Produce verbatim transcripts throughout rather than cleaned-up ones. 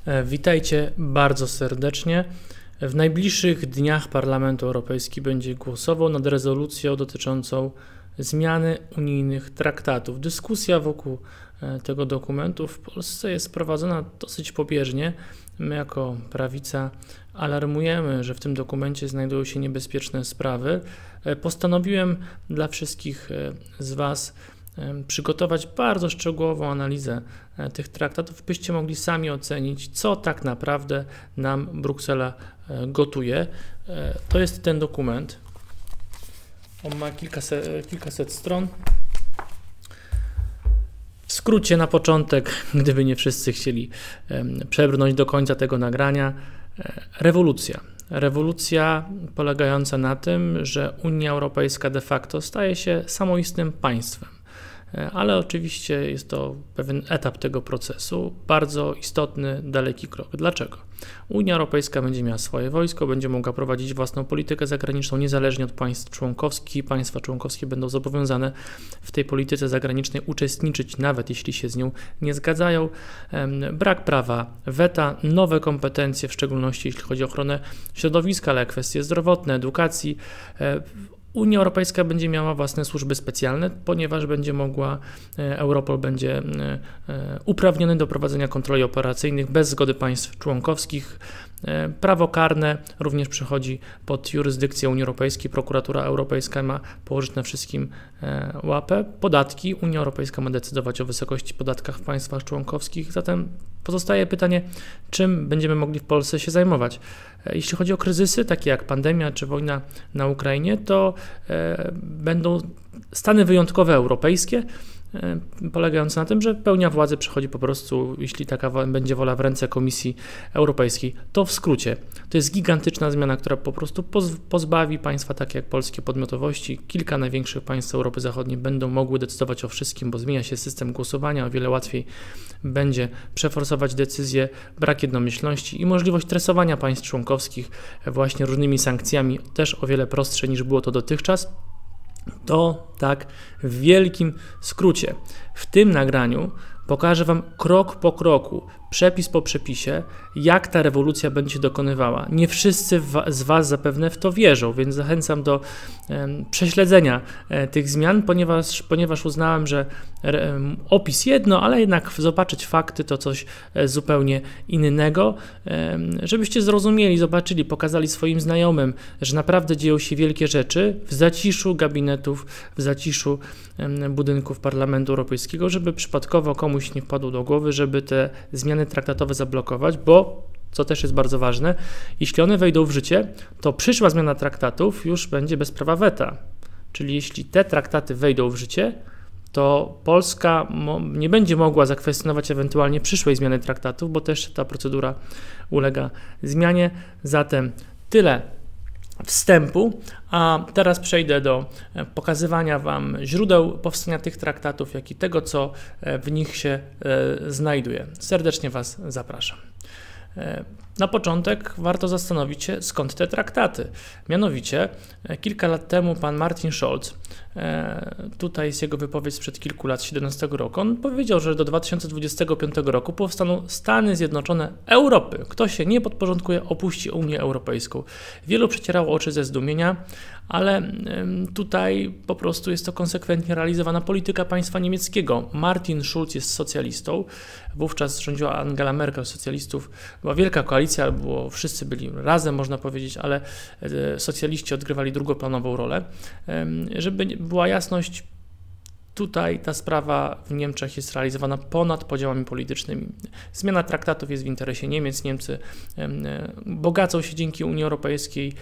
Witajcie bardzo serdecznie. W najbliższych dniach Parlament Europejski będzie głosował nad rezolucją dotyczącą zmiany unijnych traktatów. Dyskusja wokół tego dokumentu w Polsce jest prowadzona dosyć pobieżnie. My jako prawica alarmujemy, że w tym dokumencie znajdują się niebezpieczne sprawy. Postanowiłem dla wszystkich z Was przygotować bardzo szczegółową analizę tych traktatów, byście mogli sami ocenić, co tak naprawdę nam Bruksela gotuje. To jest ten dokument. On ma kilkaset, kilkaset stron. W skrócie na początek, gdyby nie wszyscy chcieli przebrnąć do końca tego nagrania, rewolucja. Rewolucja polegająca na tym, że Unia Europejska de facto staje się samoistnym państwem. Ale oczywiście jest to pewien etap tego procesu, bardzo istotny, daleki krok. Dlaczego? Unia Europejska będzie miała swoje wojsko, będzie mogła prowadzić własną politykę zagraniczną niezależnie od państw członkowskich. Państwa członkowskie będą zobowiązane w tej polityce zagranicznej uczestniczyć, nawet jeśli się z nią nie zgadzają. Brak prawa weta, nowe kompetencje, w szczególności jeśli chodzi o ochronę środowiska, ale kwestie zdrowotne, edukacji. Unia Europejska będzie miała własne służby specjalne, ponieważ będzie mogła, Europol będzie uprawniony do prowadzenia kontroli operacyjnych bez zgody państw członkowskich. Prawo karne również przechodzi pod jurysdykcję Unii Europejskiej. Prokuratura Europejska ma położyć na wszystkim łapę. Podatki. Unia Europejska ma decydować o wysokości podatkach w państwach członkowskich. Zatem pozostaje pytanie, czym będziemy mogli w Polsce się zajmować. Jeśli chodzi o kryzysy, takie jak pandemia czy wojna na Ukrainie, to będą stany wyjątkowe europejskie, polegające na tym, że pełnia władzy przechodzi po prostu, jeśli taka będzie wola, w ręce Komisji Europejskiej. To w skrócie. To jest gigantyczna zmiana, która po prostu pozbawi państwa takie jak polskie podmiotowości. Kilka największych państw Europy Zachodniej będą mogły decydować o wszystkim, bo zmienia się system głosowania, o wiele łatwiej będzie przeforsować decyzje, brak jednomyślności i możliwość tresowania państw członkowskich właśnie różnymi sankcjami, też o wiele prostsze niż było to dotychczas. To tak w wielkim skrócie. W tym nagraniu pokażę Wam krok po kroku, przepis po przepisie, jak ta rewolucja będzie się dokonywała. Nie wszyscy z Was zapewne w to wierzą, więc zachęcam do um, prześledzenia e, tych zmian, ponieważ, ponieważ uznałem, że e, opis jedno, ale jednak zobaczyć fakty to coś e, zupełnie innego, e, żebyście zrozumieli, zobaczyli, pokazali swoim znajomym, że naprawdę dzieją się wielkie rzeczy w zaciszu gabinetów, w zaciszu e, budynków Parlamentu Europejskiego, żeby przypadkowo komuś nie wpadło do głowy, żeby te zmiany traktatowe zablokować, bo, co też jest bardzo ważne, jeśli one wejdą w życie, to przyszła zmiana traktatów już będzie bez prawa weta. Czyli jeśli te traktaty wejdą w życie, to Polska nie będzie mogła zakwestionować ewentualnie przyszłej zmiany traktatów, bo też ta procedura ulega zmianie. Zatem tyle wstępu, a teraz przejdę do pokazywania Wam źródeł powstania tych traktatów, jak i tego, co w nich się znajduje. Serdecznie Was zapraszam. Na początek warto zastanowić się, skąd te traktaty. Mianowicie kilka lat temu pan Martin Schulz, tutaj jest jego wypowiedź sprzed kilku lat, siedemnastego roku, on powiedział, że do dwa tysiące dwudziestego piątego roku powstaną Stany Zjednoczone Europy. Kto się nie podporządkuje, opuści Unię Europejską. Wielu przecierało oczy ze zdumienia, ale tutaj po prostu jest to konsekwentnie realizowana polityka państwa niemieckiego. Martin Schulz jest socjalistą, wówczas rządziła Angela Merkel, socjalistów, była wielka koalicja, bo wszyscy byli razem, można powiedzieć, ale socjaliści odgrywali drugoplanową rolę. Żeby była jasność, tutaj ta sprawa w Niemczech jest realizowana ponad podziałami politycznymi. Zmiana traktatów jest w interesie Niemiec. Niemcy bogacą się dzięki Unii Europejskiej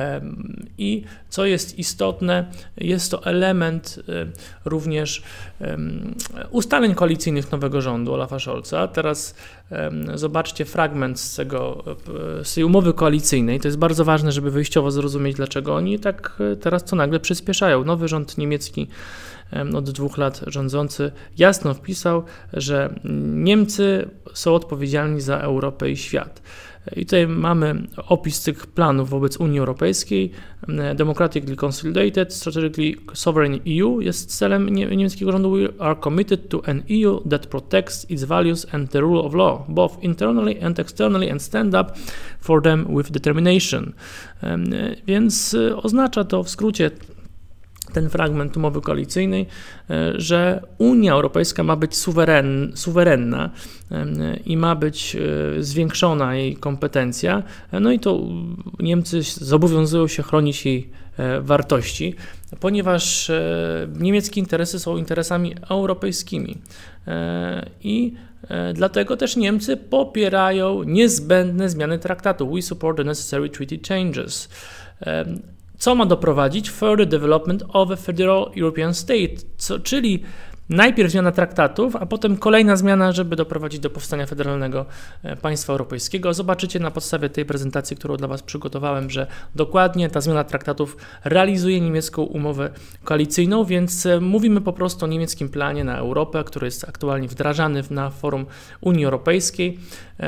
i co jest istotne, jest to element również ustaleń koalicyjnych nowego rządu Olafa Scholza. Teraz zobaczcie fragment z, tego, z tej umowy koalicyjnej. To jest bardzo ważne, żeby wyjściowo zrozumieć, dlaczego oni tak teraz co nagle przyspieszają. Nowy rząd niemiecki od dwóch lat rządzący jasno wpisał, że Niemcy są odpowiedzialni za Europę i świat. I tutaj mamy opis tych planów wobec Unii Europejskiej. Democratically Consolidated, Strategically Sovereign E U jest celem niemieckiego rządu. We are committed to an E U that protects its values and the rule of law, both internally and externally, and stand up for them with determination. Więc oznacza to w skrócie ten fragment umowy koalicyjnej, że Unia Europejska ma być suweren, suwerenna i ma być zwiększona jej kompetencja, no i to Niemcy zobowiązują się chronić jej wartości, ponieważ niemieckie interesy są interesami europejskimi i dlatego też Niemcy popierają niezbędne zmiany traktatu. We support the necessary treaty changes. Co ma doprowadzić? Further development of a federal European state, co, czyli najpierw zmiana traktatów, a potem kolejna zmiana, żeby doprowadzić do powstania federalnego państwa europejskiego. Zobaczycie na podstawie tej prezentacji, którą dla Was przygotowałem, że dokładnie ta zmiana traktatów realizuje niemiecką umowę koalicyjną, więc mówimy po prostu o niemieckim planie na Europę, który jest aktualnie wdrażany na forum Unii Europejskiej.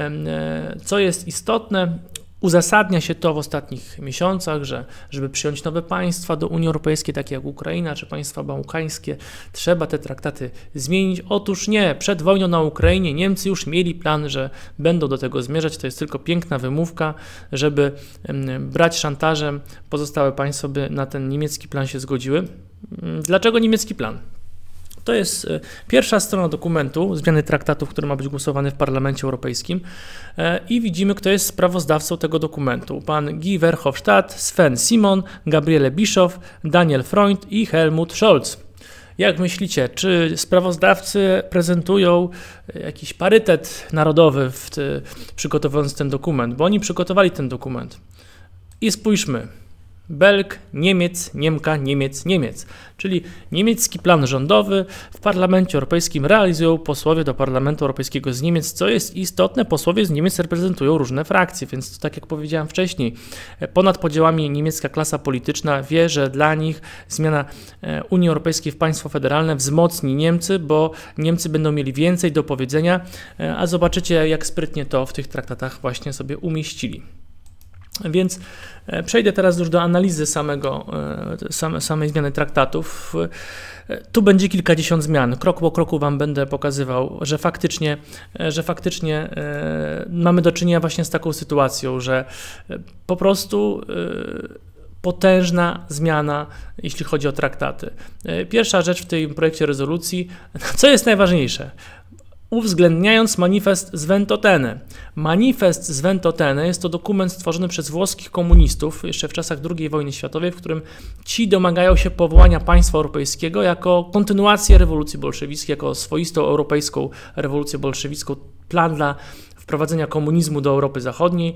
Co jest istotne, uzasadnia się to w ostatnich miesiącach, że żeby przyjąć nowe państwa do Unii Europejskiej, takie jak Ukraina czy państwa bałkańskie, trzeba te traktaty zmienić. Otóż nie, przed wojną na Ukrainie Niemcy już mieli plan, że będą do tego zmierzać. To jest tylko piękna wymówka, żeby brać szantażem pozostałe państwa, by na ten niemiecki plan się zgodziły. Dlaczego niemiecki plan? To jest pierwsza strona dokumentu, zmiany traktatów, który ma być głosowany w Parlamencie Europejskim i widzimy, kto jest sprawozdawcą tego dokumentu. Pan Guy Verhofstadt, Sven Simon, Gabriele Bischoff, Daniel Freund i Helmut Scholz. Jak myślicie, czy sprawozdawcy prezentują jakiś parytet narodowy, w ty, przygotowując ten dokument? Bo oni przygotowali ten dokument. I spójrzmy. Belg, Niemiec, Niemka, Niemiec, Niemiec. Czyli niemiecki plan rządowy w Parlamencie Europejskim realizują posłowie do Parlamentu Europejskiego z Niemiec. Co jest istotne, posłowie z Niemiec reprezentują różne frakcje, więc tak jak powiedziałem wcześniej, ponad podziałami niemiecka klasa polityczna wie, że dla nich zmiana Unii Europejskiej w państwo federalne wzmocni Niemcy, bo Niemcy będą mieli więcej do powiedzenia, a zobaczycie, jak sprytnie to w tych traktatach właśnie sobie umieścili. Więc przejdę teraz już do analizy samego, same, samej zmiany traktatów. Tu będzie kilkadziesiąt zmian. Krok po kroku Wam będę pokazywał, że faktycznie, że faktycznie mamy do czynienia właśnie z taką sytuacją, że po prostu potężna zmiana, jeśli chodzi o traktaty. Pierwsza rzecz w tym projekcie rezolucji, co jest najważniejsze? Uwzględniając manifest z Ventotene. Manifest z Ventotene jest to dokument stworzony przez włoskich komunistów jeszcze w czasach drugiej wojny światowej, w którym ci domagają się powołania państwa europejskiego jako kontynuację rewolucji bolszewickiej, jako swoistą europejską rewolucję bolszewicką, plan dla wprowadzenia komunizmu do Europy Zachodniej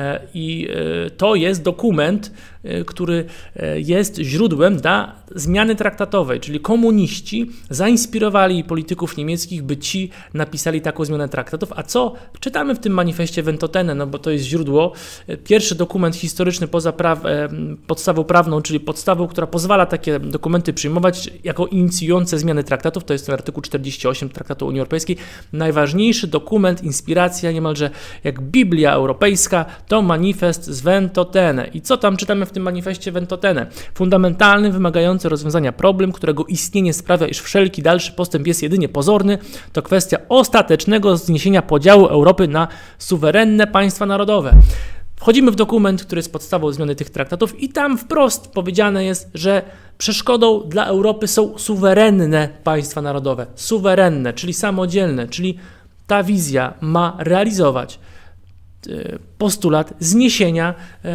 i to jest dokument, który jest źródłem dla zmiany traktatowej, czyli komuniści zainspirowali polityków niemieckich, by ci napisali taką zmianę traktatów. A co czytamy w tym manifestie Ventotene, no bo to jest źródło, pierwszy dokument historyczny poza praw, podstawą prawną, czyli podstawą, która pozwala takie dokumenty przyjmować jako inicjujące zmiany traktatów, to jest ten artykuł czterdziesty osiem Traktatu Unii Europejskiej. Najważniejszy dokument, inspiracja niemalże jak Biblia Europejska, to manifest z Ventotene. I co tam czytamy w tym manifestie Ventotene? Fundamentalny, wymagający rozwiązania problem, którego istnienie sprawia, iż wszelki dalszy postęp jest jedynie pozorny, to kwestia ostatecznego zniesienia podziału Europy na suwerenne państwa narodowe. Wchodzimy w dokument, który jest podstawą zmiany tych traktatów i tam wprost powiedziane jest, że przeszkodą dla Europy są suwerenne państwa narodowe. Suwerenne, czyli samodzielne, czyli ta wizja ma realizować postulat zniesienia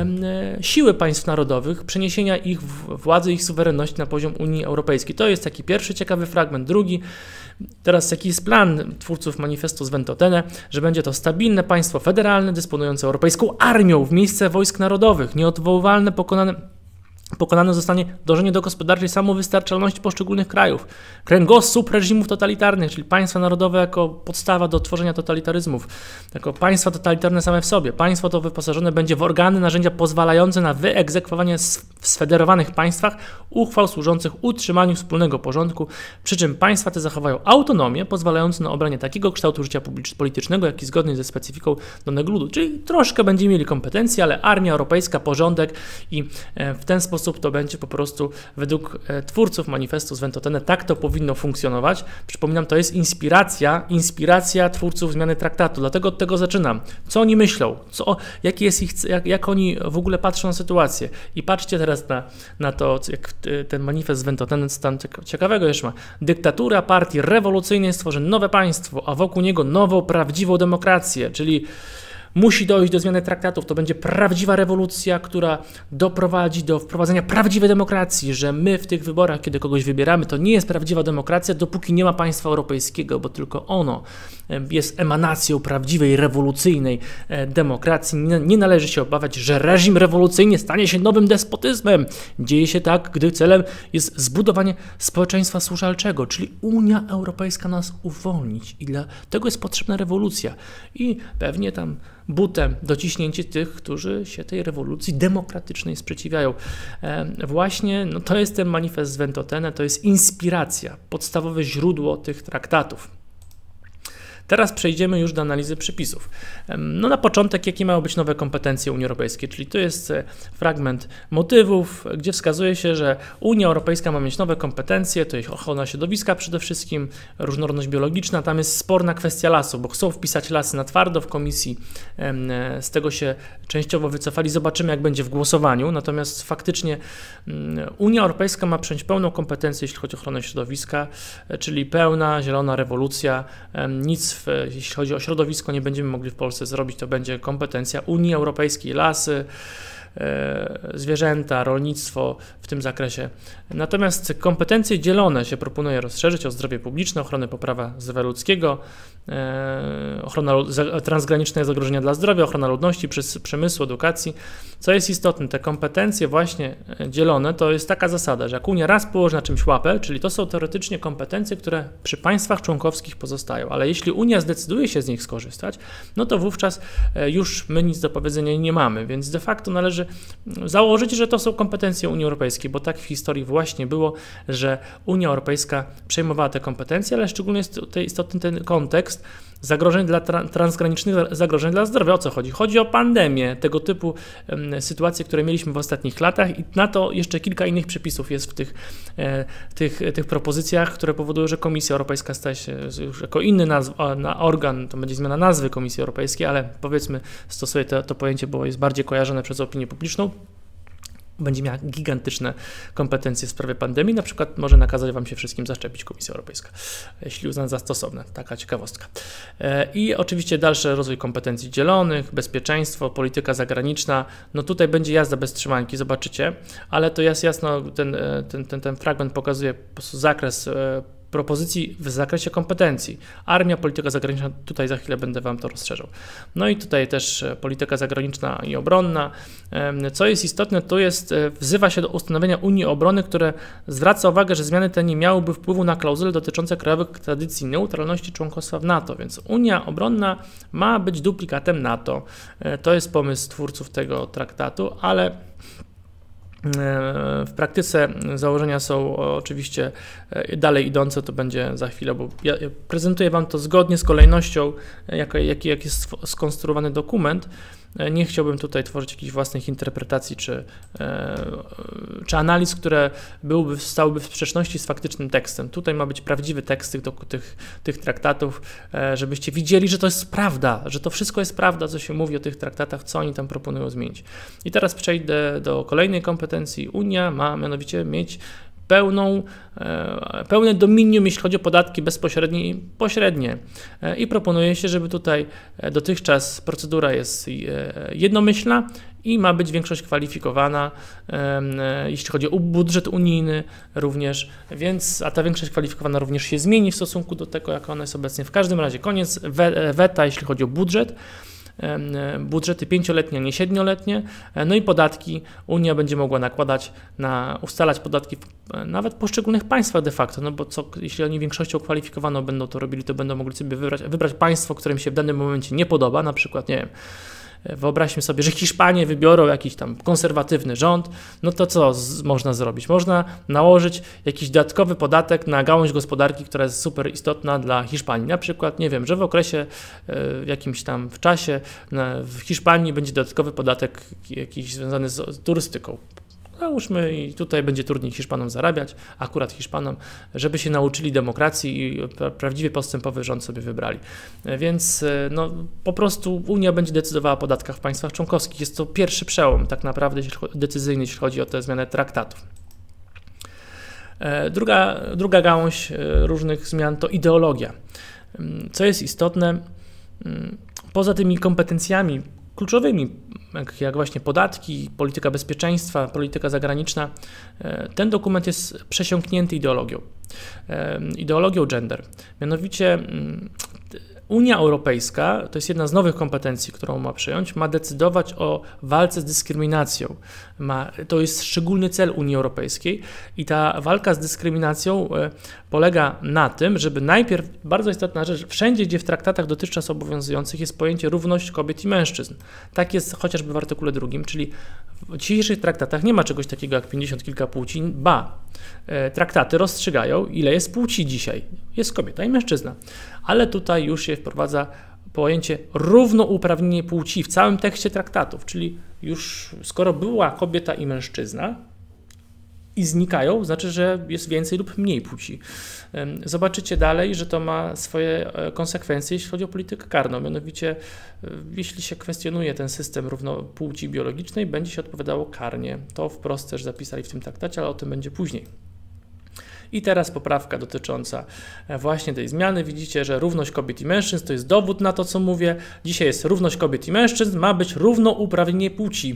siły państw narodowych, przeniesienia ich władzy, ich suwerenności na poziom Unii Europejskiej. To jest taki pierwszy ciekawy fragment. Drugi, teraz jaki jest plan twórców manifestu z Ventotene, że będzie to stabilne państwo federalne, dysponujące europejską armią w miejsce wojsk narodowych, nieodwoływalne, pokonane Pokonane zostanie dążenie do gospodarczej samowystarczalności poszczególnych krajów. Kręgosłup reżimów totalitarnych, czyli państwa narodowe jako podstawa do tworzenia totalitaryzmów, jako państwa totalitarne same w sobie. Państwo to wyposażone będzie w organy, narzędzia pozwalające na wyegzekwowanie w sfederowanych państwach uchwał służących utrzymaniu wspólnego porządku, przy czym państwa te zachowają autonomię pozwalającą na obranie takiego kształtu życia politycznego, jaki zgodny ze specyfiką danego ludu. Czyli troszkę będziemy mieli kompetencje, ale armia europejska, porządek i w ten sposób to będzie po prostu według twórców manifestu z Ventotene tak to powinno funkcjonować. Przypominam, to jest inspiracja, inspiracja twórców zmiany traktatu, dlatego od tego zaczynam. Co oni myślą, co, jaki jest ich, jak, jak oni w ogóle patrzą na sytuację. I patrzcie teraz na, na to, jak ten manifest z Ventotene, co tam ciekawego jeszcze ma. Dyktatura partii rewolucyjnej stworzy nowe państwo, a wokół niego nową, prawdziwą demokrację, czyli musi dojść do zmiany traktatów, to będzie prawdziwa rewolucja, która doprowadzi do wprowadzenia prawdziwej demokracji, że my w tych wyborach, kiedy kogoś wybieramy, to nie jest prawdziwa demokracja, dopóki nie ma państwa europejskiego, bo tylko ono jest emanacją prawdziwej, rewolucyjnej demokracji. Nie, nie należy się obawiać, że reżim rewolucyjny stanie się nowym despotyzmem. Dzieje się tak, gdy celem jest zbudowanie społeczeństwa służalczego, czyli Unia Europejska nas uwolnić i dlatego jest potrzebna rewolucja. I pewnie tam butem dociśnięcie tych, którzy się tej rewolucji demokratycznej sprzeciwiają. E, właśnie no to jest ten manifest z Ventotene, to jest inspiracja, podstawowe źródło tych traktatów. Teraz przejdziemy już do analizy przepisów. No na początek, jakie mają być nowe kompetencje Unii Europejskiej, czyli to jest fragment motywów, gdzie wskazuje się, że Unia Europejska ma mieć nowe kompetencje, to jest ochrona środowiska przede wszystkim, różnorodność biologiczna, tam jest sporna kwestia lasu, bo chcą wpisać lasy na twardo w komisji, z tego się częściowo wycofali, zobaczymy jak będzie w głosowaniu, natomiast faktycznie Unia Europejska ma przejąć pełną kompetencję, jeśli chodzi o ochronę środowiska, czyli pełna zielona rewolucja, nic w, jeśli chodzi o środowisko nie będziemy mogli w Polsce zrobić, to będzie kompetencja Unii Europejskiej, lasy, e, zwierzęta, rolnictwo w tym zakresie. Natomiast kompetencje dzielone się proponuje rozszerzyć o zdrowie publiczne, ochronę poprawa zdrowia ludzkiego, e, ochrona transgraniczne zagrożenia dla zdrowia, ochrona ludności, przemysłu, edukacji. Co jest istotne, te kompetencje właśnie dzielone to jest taka zasada, że jak Unia raz położy na czymś łapę, czyli to są teoretycznie kompetencje, które przy państwach członkowskich pozostają, ale jeśli Unia zdecyduje się z nich skorzystać, no to wówczas już my nic do powiedzenia nie mamy, więc de facto należy założyć, że to są kompetencje Unii Europejskiej, bo tak w historii właśnie było, że Unia Europejska przejmowała te kompetencje, ale szczególnie jest tutaj istotny ten kontekst zagrożeń dla tra transgranicznych zagrożeń dla zdrowia. O co chodzi? Chodzi o pandemię, tego typu um, sytuacje, które mieliśmy w ostatnich latach i na to jeszcze kilka innych przepisów jest w tych, e, tych, tych propozycjach, które powodują, że Komisja Europejska staje się już jako inny nazw na organ, to będzie zmiana nazwy Komisji Europejskiej, ale powiedzmy stosuję to, to pojęcie, bo jest bardziej kojarzone przez opinię publiczną. Będzie miała gigantyczne kompetencje w sprawie pandemii, na przykład może nakazać Wam się wszystkim zaszczepić Komisja Europejska, jeśli uzna za stosowne. Taka ciekawostka. I oczywiście dalszy rozwój kompetencji dzielonych, bezpieczeństwo, polityka zagraniczna. No tutaj będzie jazda bez trzymanki, zobaczycie, ale to jest jasno, ten, ten, ten, ten fragment pokazuje po prostu zakres propozycji w zakresie kompetencji. Armia, polityka zagraniczna, tutaj za chwilę będę Wam to rozszerzał. No i tutaj też polityka zagraniczna i obronna. Co jest istotne, to jest, wzywa się do ustanowienia Unii Obrony, które zwraca uwagę, że zmiany te nie miałyby wpływu na klauzule dotyczące krajowych tradycji neutralności członkostwa w NATO, więc Unia Obronna ma być duplikatem NATO. To jest pomysł twórców tego traktatu, ale w praktyce założenia są oczywiście dalej idące, to będzie za chwilę, bo ja prezentuję Wam to zgodnie z kolejnością, jaki jak, jak jest skonstruowany dokument. Nie chciałbym tutaj tworzyć jakichś własnych interpretacji czy, czy analiz, które byłyby, stałyby w sprzeczności z faktycznym tekstem. Tutaj ma być prawdziwy tekst tych, tych, tych traktatów, żebyście widzieli, że to jest prawda, że to wszystko jest prawda, co się mówi o tych traktatach, co oni tam proponują zmienić. I teraz przejdę do kolejnej kompetencji. Unia ma mianowicie mieć pełną, pełne dominium, jeśli chodzi o podatki bezpośrednie i pośrednie. I proponuje się, żeby tutaj dotychczas procedura jest jednomyślna i ma być większość kwalifikowana, jeśli chodzi o budżet unijny również, więc, a ta większość kwalifikowana również się zmieni w stosunku do tego, jak ona jest obecnie. W każdym razie koniec weta, jeśli chodzi o budżet. Budżety pięcioletnie, a nie siedmioletnie, no i podatki Unia będzie mogła nakładać, na, ustalać podatki nawet w poszczególnych państwach de facto, no bo co, jeśli oni większością kwalifikowaną będą to robili, to będą mogli sobie wybrać, wybrać państwo, które im się w danym momencie nie podoba, na przykład, nie wiem, wyobraźmy sobie, że Hiszpanie wybiorą jakiś tam konserwatywny rząd, no to co z, można zrobić? Można nałożyć jakiś dodatkowy podatek na gałąź gospodarki, która jest super istotna dla Hiszpanii. Na przykład, nie wiem, że w okresie y, jakimś tam w czasie na, w Hiszpanii będzie dodatkowy podatek jakiś związany z, z turystyką. Załóżmy i tutaj będzie trudniej Hiszpanom zarabiać, akurat Hiszpanom, żeby się nauczyli demokracji i prawdziwie postępowy rząd sobie wybrali. Więc no, po prostu Unia będzie decydowała o podatkach w państwach członkowskich. Jest to pierwszy przełom tak naprawdę decyzyjny, jeśli chodzi o tę zmianę traktatów. Druga, druga gałąź różnych zmian to ideologia. Co jest istotne, poza tymi kompetencjami kluczowymi, jak, jak właśnie podatki, polityka bezpieczeństwa, polityka zagraniczna, ten dokument jest przesiąknięty ideologią, ideologią gender. Mianowicie Unia Europejska, to jest jedna z nowych kompetencji, którą ma przyjąć, ma decydować o walce z dyskryminacją. Ma, to jest szczególny cel Unii Europejskiej i ta walka z dyskryminacją polega na tym, żeby najpierw, bardzo istotna rzecz, wszędzie, gdzie w traktatach dotychczas obowiązujących jest pojęcie równość kobiet i mężczyzn. Tak jest chociażby w artykule drugim, czyli w dzisiejszych traktatach nie ma czegoś takiego jak pięćdziesiąt kilka płci, ba, traktaty rozstrzygają, ile jest płci dzisiaj. Jest kobieta i mężczyzna. Ale tutaj już się wprowadza pojęcie równouprawnienie płci w całym tekście traktatów, czyli już skoro była kobieta i mężczyzna i znikają, znaczy, że jest więcej lub mniej płci. Zobaczycie dalej, że to ma swoje konsekwencje, jeśli chodzi o politykę karną. Mianowicie, jeśli się kwestionuje ten system równopłci biologicznej, będzie się odpowiadało karnie. To wprost też zapisali w tym traktacie, ale o tym będzie później. I teraz poprawka dotycząca właśnie tej zmiany. Widzicie, że równość kobiet i mężczyzn to jest dowód na to, co mówię. Dzisiaj jest równość kobiet i mężczyzn, ma być równouprawnienie płci.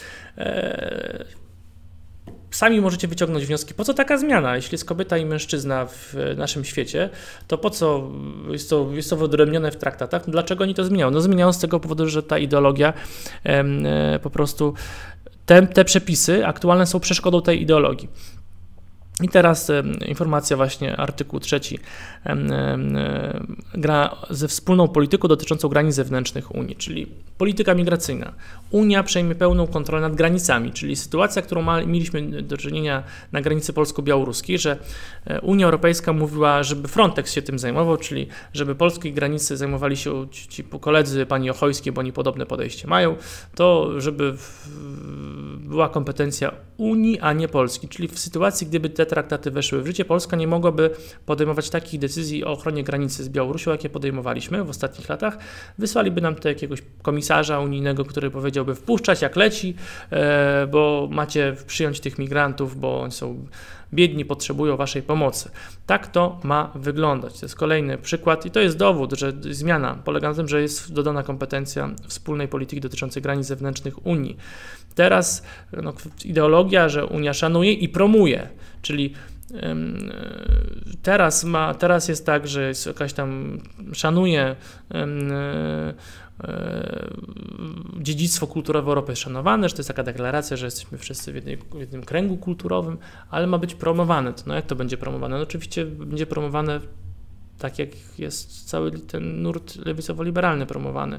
Eee, sami możecie wyciągnąć wnioski, po co taka zmiana? Jeśli jest kobieta i mężczyzna w naszym świecie, to po co jest to, jest to wyodrębnione w traktatach? Dlaczego oni to zmieniają? No zmieniają z tego powodu, że ta ideologia e, po prostu, te, te przepisy aktualne są przeszkodą tej ideologii. I teraz e, informacja właśnie, artykuł trzeci, e, e, gra ze wspólną polityką dotyczącą granic zewnętrznych Unii, czyli polityka migracyjna. Unia przejmie pełną kontrolę nad granicami, czyli sytuacja, którą ma, mieliśmy do czynienia na granicy polsko-białoruskiej, że Unia Europejska mówiła, żeby Frontex się tym zajmował, czyli żeby polskiej granicy zajmowali się ci, ci koledzy pani Ochojskie, bo oni podobne podejście mają, to żeby w, była kompetencja Unii, a nie Polski, czyli w sytuacji, gdyby te traktaty weszły w życie, Polska nie mogłaby podejmować takich decyzji o ochronie granicy z Białorusią, jakie podejmowaliśmy w ostatnich latach. Wysłaliby nam to jakiegoś komisarza unijnego, który powiedziałby wpuszczać jak leci, e, bo macie przyjąć tych migrantów, bo oni są biedni, potrzebują waszej pomocy. Tak to ma wyglądać. To jest kolejny przykład i to jest dowód, że zmiana polega na tym, że jest dodana kompetencja wspólnej polityki dotyczącej granic zewnętrznych Unii. Teraz no, ideologia, że Unia szanuje i promuje, czyli ym, teraz, ma, teraz jest tak, że jest jakaś tam szanuje ym, dziedzictwo kulturowe Europy jest szanowane, że to jest taka deklaracja, że jesteśmy wszyscy w, jednej, w jednym kręgu kulturowym, ale ma być promowane. No jak to będzie promowane? No oczywiście będzie promowane tak, jak jest cały ten nurt lewicowo-liberalny promowany.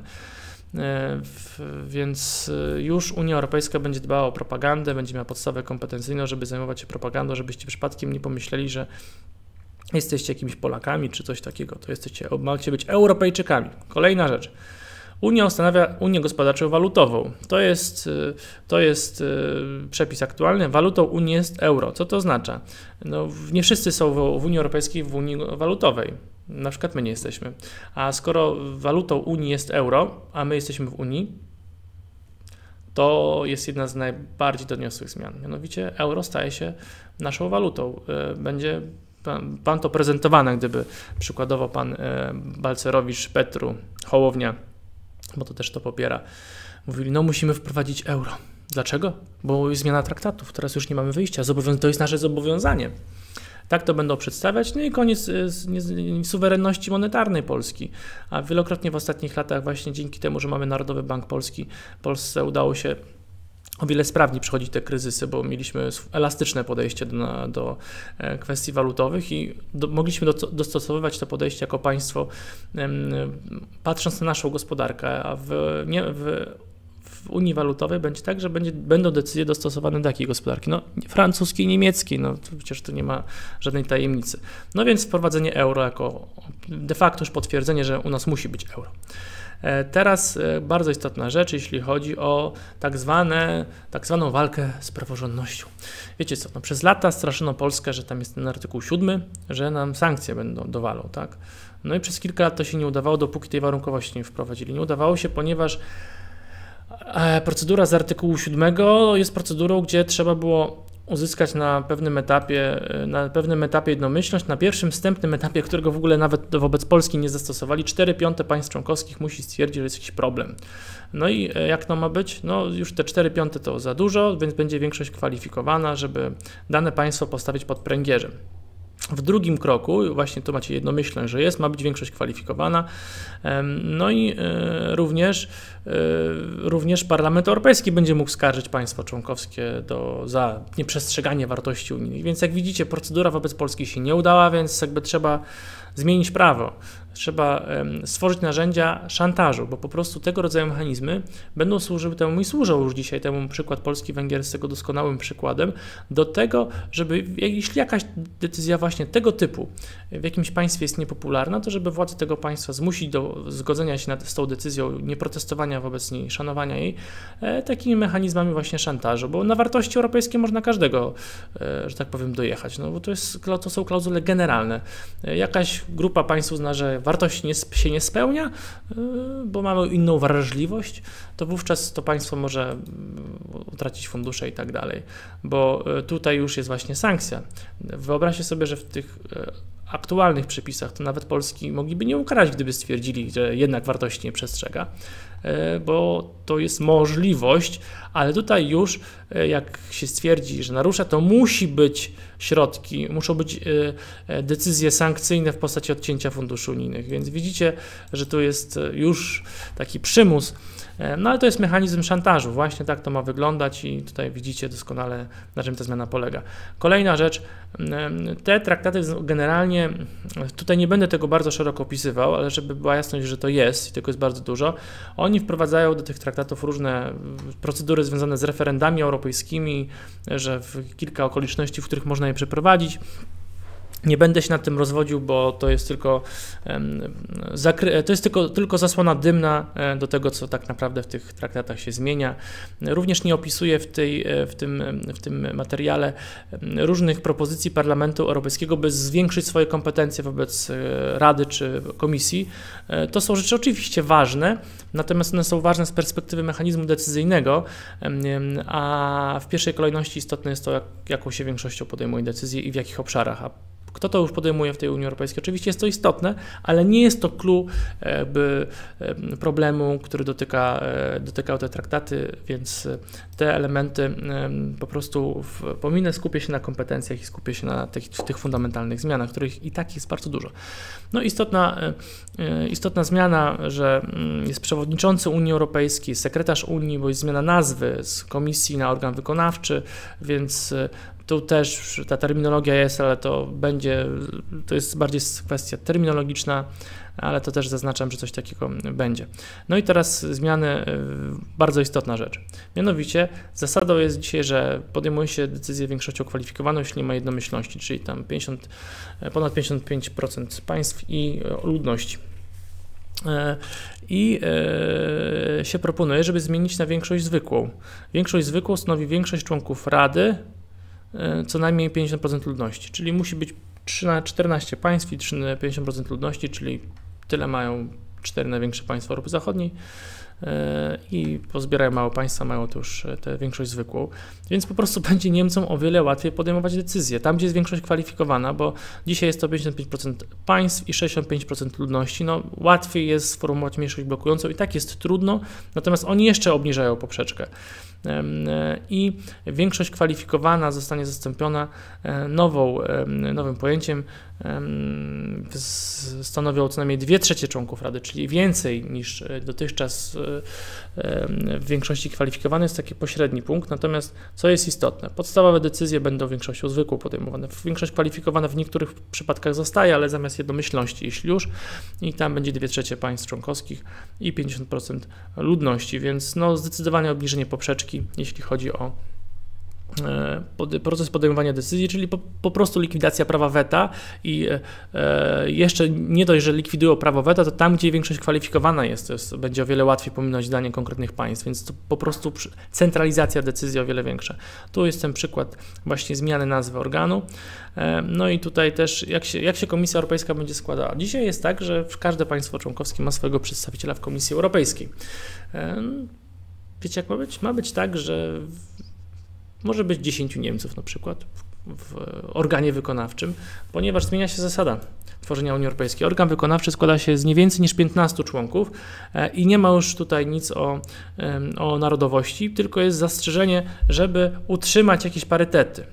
Więc już Unia Europejska będzie dbała o propagandę, będzie miała podstawę kompetencyjną, żeby zajmować się propagandą, żebyście przypadkiem nie pomyśleli, że jesteście jakimiś Polakami czy coś takiego, to jesteście, macie być Europejczykami. Kolejna rzecz. Unia ustanawia Unię Gospodarczą Walutową. To jest, to jest przepis aktualny. Walutą Unii jest euro. Co to oznacza? No, nie wszyscy są w Unii Europejskiej w Unii Walutowej. Na przykład my nie jesteśmy. A skoro walutą Unii jest euro, a my jesteśmy w Unii, to jest jedna z najbardziej doniosłych zmian. Mianowicie euro staje się naszą walutą. Będzie pan, pan to prezentowane, gdyby przykładowo pan Balcerowicz, Petru, Hołownia, bo to też to popiera, mówili, no musimy wprowadzić euro. Dlaczego? Bo jest zmiana traktatów, teraz już nie mamy wyjścia, Zobowiąz- to jest nasze zobowiązanie. Tak to będą przedstawiać, no i koniec z, z, z suwerenności monetarnej Polski. A wielokrotnie w ostatnich latach właśnie dzięki temu, że mamy Narodowy Bank Polski, Polsce udało się o wiele sprawniej przechodzić te kryzysy, bo mieliśmy elastyczne podejście do, do kwestii walutowych i do, mogliśmy do, dostosowywać to podejście jako państwo, um, patrząc na naszą gospodarkę, a w, nie, w w Unii Walutowej będzie tak, że będzie, będą decyzje dostosowane do jakiej gospodarki? No francuskiej, niemieckiej, no to przecież tu nie ma żadnej tajemnicy. No więc wprowadzenie euro jako de facto już potwierdzenie, że u nas musi być euro. Teraz bardzo istotna rzecz, jeśli chodzi o tak, zwane, tak zwaną walkę z praworządnością. Wiecie co, no przez lata straszono Polskę, że tam jest ten artykuł siódmy, że nam sankcje będą dowalą, tak? No i przez kilka lat to się nie udawało, dopóki tej warunkowości nie wprowadzili. Nie udawało się, ponieważ procedura z artykułu siódmego jest procedurą, gdzie trzeba było uzyskać na pewnym etapie, na pewnym etapie jednomyślność, na pierwszym wstępnym etapie, którego w ogóle nawet wobec Polski nie zastosowali, cztery piąte państw członkowskich musi stwierdzić, że jest jakiś problem. No i jak to ma być? No już te cztery piąte to za dużo, więc będzie większość kwalifikowana, żeby dane państwo postawić pod pręgierzem. W drugim kroku, właśnie tu macie jednomyślność, że jest, ma być większość kwalifikowana, no i również, również Parlament Europejski będzie mógł skarżyć państwo członkowskie do, za nieprzestrzeganie wartości unijnych. Więc jak widzicie, procedura wobec Polski się nie udała, więc jakby trzeba zmienić prawo. Trzeba stworzyć narzędzia szantażu, bo po prostu tego rodzaju mechanizmy będą służyły temu i służą już dzisiaj temu, przykład Polski Węgier jest tego doskonałym przykładem, do tego, żeby jeśli jakaś decyzja właśnie tego typu w jakimś państwie jest niepopularna, to żeby władze tego państwa zmusić do zgodzenia się nad, z tą decyzją, nie protestowania wobec niej, szanowania jej, e, takimi mechanizmami właśnie szantażu, bo na wartości europejskie można każdego, e, że tak powiem, dojechać, no bo to, jest, to są klauzule generalne. E, jakaś grupa państw uzna, że wartość nie, się nie spełnia, bo mamy inną wrażliwość, to wówczas to państwo może utracić fundusze i tak dalej, bo tutaj już jest właśnie sankcja. Wyobraźcie sobie, że w tych aktualnych przepisach to nawet Polski mogliby nie ukarać, gdyby stwierdzili, że jednak wartości nie przestrzega, bo to jest możliwość, ale tutaj już jak się stwierdzi, że narusza, to musi być środki, muszą być decyzje sankcyjne w postaci odcięcia funduszy unijnych, więc widzicie, że tu jest już taki przymus, no ale to jest mechanizm szantażu, właśnie tak to ma wyglądać i tutaj widzicie doskonale, na czym ta zmiana polega. Kolejna rzecz, te traktaty generalnie, tutaj nie będę tego bardzo szeroko opisywał, ale żeby była jasność, że to jest i tego jest bardzo dużo, oni wprowadzają do tych traktatów różne procedury związane z referendami europejskimi, że w kilka okoliczności, w których można je przeprowadzić. Nie będę się nad tym rozwodził, bo to jest tylko, zakry- to jest tylko, tylko zasłona dymna do tego, co tak naprawdę w tych traktatach się zmienia. Również nie opisuję w, tej, w, tym, w tym materiale różnych propozycji Parlamentu Europejskiego, by zwiększyć swoje kompetencje wobec Rady czy Komisji. To są rzeczy oczywiście ważne, natomiast one są ważne z perspektywy mechanizmu decyzyjnego, a w pierwszej kolejności istotne jest to, jak, jaką się większością podejmuje decyzje i w jakich obszarach. A kto to już podejmuje w tej Unii Europejskiej? Oczywiście jest to istotne, ale nie jest to clue jakby problemu, który dotyka, dotykał te traktaty, więc te elementy po prostu pominę, skupię się na kompetencjach i skupię się na tych, tych fundamentalnych zmianach, których i tak jest bardzo dużo. No istotna, istotna zmiana, że jest przewodniczący Unii Europejskiej, sekretarz Unii, bo jest zmiana nazwy z komisji na organ wykonawczy, więc tu też ta terminologia jest, ale to będzie, to jest bardziej kwestia terminologiczna, ale to też zaznaczam, że coś takiego będzie. No i teraz zmiany, bardzo istotna rzecz. Mianowicie zasadą jest dzisiaj, że podejmuje się decyzję większością kwalifikowaną, jeśli nie ma jednomyślności, czyli tam pięćdziesiąt, ponad pięćdziesiąt pięć procent państw i ludności. I się proponuje, żeby zmienić na większość zwykłą. Większość zwykłą stanowi większość członków Rady, co najmniej pięćdziesiąt procent ludności, czyli musi być czternaście państw i pięćdziesiąt procent ludności, czyli tyle mają cztery największe państwa Europy Zachodniej i pozbierają małe państwa, mają to już tę większość zwykłą, więc po prostu będzie Niemcom o wiele łatwiej podejmować decyzje, tam gdzie jest większość kwalifikowana, bo dzisiaj jest to pięćdziesiąt pięć procent państw i sześćdziesiąt pięć procent ludności, no łatwiej jest sformułować mniejszość blokującą i tak jest trudno, natomiast oni jeszcze obniżają poprzeczkę. I większość kwalifikowana zostanie zastąpiona nową, nowym pojęciem, stanowią co najmniej dwie trzecie członków Rady, czyli więcej niż dotychczas w większości kwalifikowanej, jest taki pośredni punkt, natomiast co jest istotne, podstawowe decyzje będą większością zwykłą podejmowane, większość kwalifikowana w niektórych przypadkach zostaje, ale zamiast jednomyślności, jeśli już, i tam będzie dwie trzecie państw członkowskich i pięćdziesiąt procent ludności, więc no zdecydowanie obniżenie poprzeczki, jeśli chodzi o proces podejmowania decyzji, czyli po, po prostu likwidacja prawa weta i e, jeszcze nie dość, że likwidują prawo weta, to tam, gdzie większość kwalifikowana jest, to jest, będzie o wiele łatwiej pominąć zdanie konkretnych państw, więc to po prostu centralizacja decyzji o wiele większa. Tu jest ten przykład właśnie zmiany nazwy organu. E, no i tutaj też jak się, jak się Komisja Europejska będzie składała. Dzisiaj jest tak, że każde państwo członkowskie ma swojego przedstawiciela w Komisji Europejskiej. E, wiecie jak ma być? Ma być tak, że może być dziesięciu Niemców na przykład w, w organie wykonawczym, ponieważ zmienia się zasada tworzenia Unii Europejskiej. Organ wykonawczy składa się z nie więcej niż piętnastu członków e, i nie ma już tutaj nic o, e, o narodowości, tylko jest zastrzeżenie, żeby utrzymać jakieś parytety.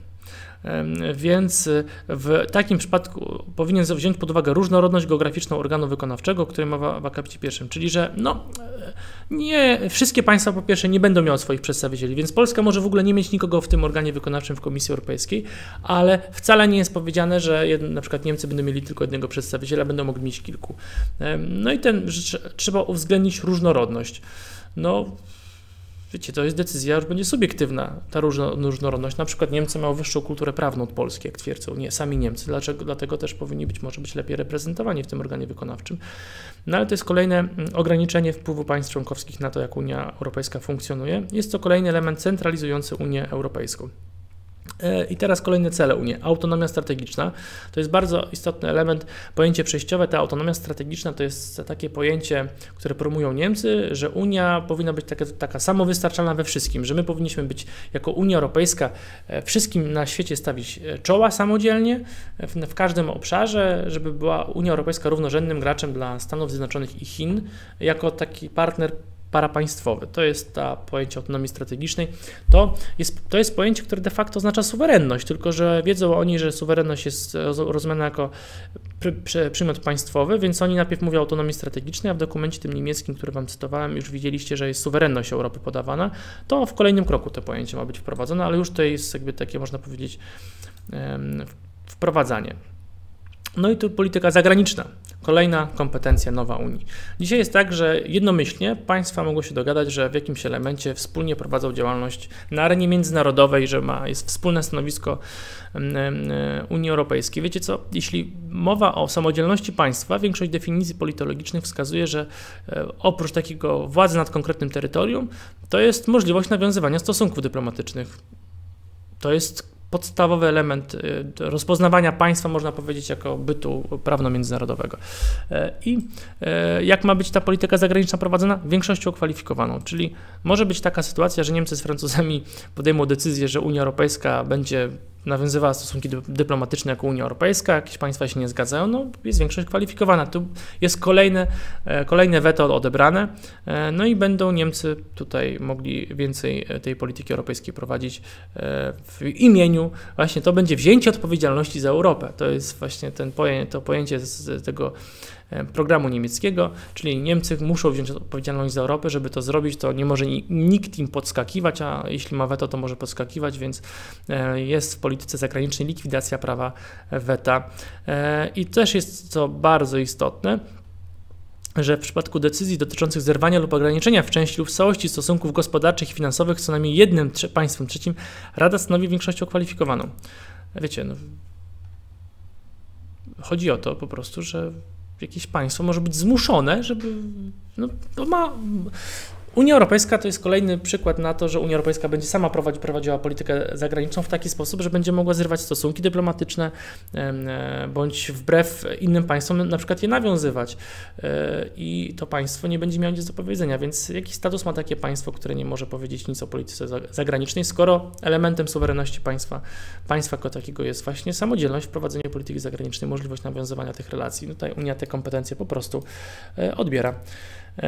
Więc w takim przypadku powinien wziąć pod uwagę różnorodność geograficzną organu wykonawczego, o którym mowa w akapicie pierwszym, czyli że no, nie wszystkie państwa po pierwsze nie będą miały swoich przedstawicieli, więc Polska może w ogóle nie mieć nikogo w tym organie wykonawczym w Komisji Europejskiej, ale wcale nie jest powiedziane, że jed, na przykład Niemcy będą mieli tylko jednego przedstawiciela, będą mogli mieć kilku. No i ten, że trzeba uwzględnić różnorodność. No, wiecie, to jest decyzja, już będzie subiektywna, ta różnorodność. Na przykład Niemcy mają wyższą kulturę prawną od Polski, jak twierdzą, nie, sami Niemcy. Dlaczego? Dlatego też powinni być, może być lepiej reprezentowani w tym organie wykonawczym. No ale to jest kolejne ograniczenie wpływu państw członkowskich na to, jak Unia Europejska funkcjonuje. Jest to kolejny element centralizujący Unię Europejską. I teraz kolejne cele Unii. Autonomia strategiczna to jest bardzo istotny element, pojęcie przejściowe. Ta autonomia strategiczna to jest takie pojęcie, które promują Niemcy, że Unia powinna być taka, taka samowystarczalna we wszystkim, że my powinniśmy być jako Unia Europejska wszystkim na świecie stawić czoła samodzielnie w, w każdym obszarze, żeby była Unia Europejska równorzędnym graczem dla Stanów Zjednoczonych i Chin jako taki partner parapaństwowy. To jest ta pojęcie autonomii strategicznej. To jest, to jest pojęcie, które de facto oznacza suwerenność, tylko że wiedzą oni, że suwerenność jest rozumiana jako pry, przy, przymiot państwowy, więc oni najpierw mówią o autonomii strategicznej, a w dokumencie tym niemieckim, który Wam cytowałem, już widzieliście, że jest suwerenność Europy podawana. To w kolejnym kroku to pojęcie ma być wprowadzone, ale już to jest jakby takie, można powiedzieć, um, wprowadzanie. No i tu polityka zagraniczna. Kolejna kompetencja nowa Unii. Dzisiaj jest tak, że jednomyślnie państwa mogą się dogadać, że w jakimś elemencie wspólnie prowadzą działalność na arenie międzynarodowej, że ma, jest wspólne stanowisko Unii Europejskiej. Wiecie co, jeśli mowa o samodzielności państwa, większość definicji politologicznych wskazuje, że oprócz takiego władzy nad konkretnym terytorium, to jest możliwość nawiązywania stosunków dyplomatycznych. To jest podstawowy element rozpoznawania państwa, można powiedzieć, jako bytu prawno-międzynarodowego. I jak ma być ta polityka zagraniczna prowadzona? Większością kwalifikowaną, czyli może być taka sytuacja, że Niemcy z Francuzami podejmą decyzję, że Unia Europejska będzie nawiązywała stosunki dyplomatyczne jako Unia Europejska, jakieś państwa się nie zgadzają, no jest większość kwalifikowana. Tu jest kolejne, kolejne weto odebrane, no i będą Niemcy tutaj mogli więcej tej polityki europejskiej prowadzić w imieniu, właśnie to będzie wzięcie odpowiedzialności za Europę. To jest właśnie ten pojęcie, to pojęcie z tego programu niemieckiego, czyli Niemcy muszą wziąć odpowiedzialność za Europę, żeby to zrobić, to nie może nikt im podskakiwać, a jeśli ma weto, to może podskakiwać, więc jest w polityce zagranicznej likwidacja prawa weta. I też jest co bardzo istotne, że w przypadku decyzji dotyczących zerwania lub ograniczenia w części lub w całości stosunków gospodarczych i finansowych z co najmniej jednym trze- państwem trzecim, Rada stanowi większością kwalifikowaną. Wiecie, no, chodzi o to po prostu, że jakieś państwo może być zmuszone, żeby, no, to ma... Unia Europejska to jest kolejny przykład na to, że Unia Europejska będzie sama prowadzi, prowadziła politykę zagraniczną w taki sposób, że będzie mogła zrywać stosunki dyplomatyczne bądź wbrew innym państwom na przykład je nawiązywać i to państwo nie będzie miało nic do powiedzenia, więc jaki status ma takie państwo, które nie może powiedzieć nic o polityce zagranicznej, skoro elementem suwerenności państwa, państwa jako takiego jest właśnie samodzielność w prowadzeniu polityki zagranicznej, możliwość nawiązywania tych relacji. Tutaj Unia te kompetencje po prostu odbiera.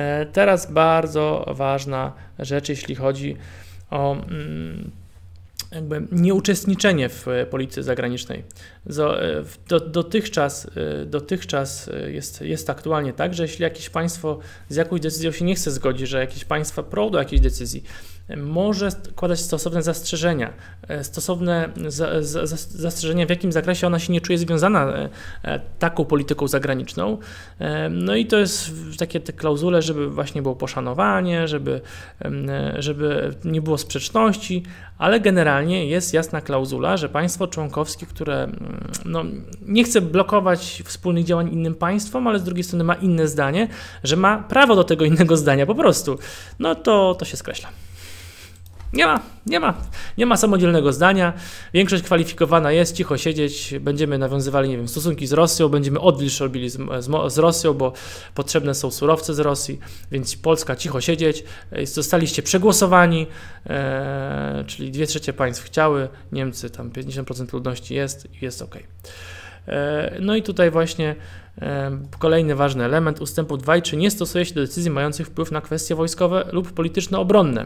Teraz bardzo ważna rzecz, jeśli chodzi o jakby nieuczestniczenie w polityce zagranicznej. Do, dotychczas dotychczas jest, jest aktualnie tak, że jeśli jakieś państwo z jakąś decyzją się nie chce zgodzić, że jakieś państwa prą do jakiejś decyzji, może składać stosowne zastrzeżenia, stosowne za, za, zastrzeżenia, w jakim zakresie ona się nie czuje związana taką polityką zagraniczną. No i to jest takie te klauzule, żeby właśnie było poszanowanie, żeby, żeby nie było sprzeczności, ale generalnie jest jasna klauzula, że państwo członkowskie, które no, nie chce blokować wspólnych działań innym państwom, ale z drugiej strony ma inne zdanie, że ma prawo do tego innego zdania po prostu, no to, to się skreśla. Nie ma, nie ma, nie ma samodzielnego zdania, większość kwalifikowana jest, cicho siedzieć, będziemy nawiązywali, nie wiem, stosunki z Rosją, będziemy odwilż robili z, z, z Rosją, bo potrzebne są surowce z Rosji, więc Polska cicho siedzieć, zostaliście przegłosowani, e, czyli dwie trzecie państw chciały, Niemcy tam pięćdziesiąt procent ludności jest i jest ok. E, no i tutaj właśnie e, kolejny ważny element ustępu dwa, czy nie stosuje się do decyzji mających wpływ na kwestie wojskowe lub polityczno-obronne.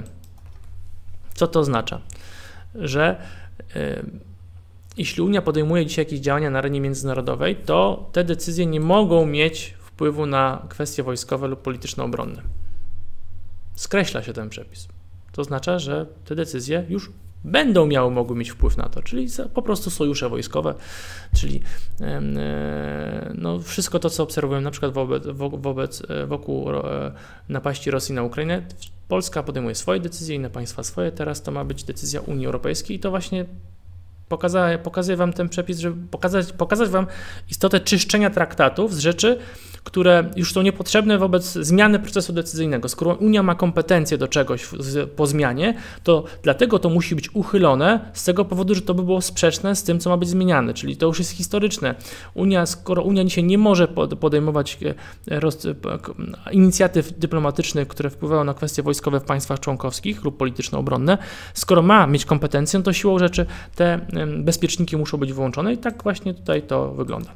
Co to oznacza? Że y, jeśli Unia podejmuje dzisiaj jakieś działania na arenie międzynarodowej, to te decyzje nie mogą mieć wpływu na kwestie wojskowe lub polityczno-obronne. Skreśla się ten przepis. To oznacza, że te decyzje już będą miały, mogły mieć wpływ na to, czyli po prostu sojusze wojskowe, czyli yy, no, wszystko to, co obserwujemy na przykład wobec, wobec wokół napaści Rosji na Ukrainę. Polska podejmuje swoje decyzje, inne państwa swoje, teraz to ma być decyzja Unii Europejskiej i to właśnie pokazuje, pokazuje Wam ten przepis, żeby pokazać, pokazać Wam istotę czyszczenia traktatów z rzeczy, które już są niepotrzebne wobec zmiany procesu decyzyjnego. Skoro Unia ma kompetencje do czegoś z, po zmianie, to dlatego to musi być uchylone z tego powodu, że to by było sprzeczne z tym, co ma być zmieniane, czyli to już jest historyczne. Unia, skoro Unia dzisiaj nie może podejmować roz, inicjatyw dyplomatycznych, które wpływają na kwestie wojskowe w państwach członkowskich lub polityczno-obronne, skoro ma mieć kompetencję, to siłą rzeczy te bezpieczniki muszą być wyłączone i tak właśnie tutaj to wygląda.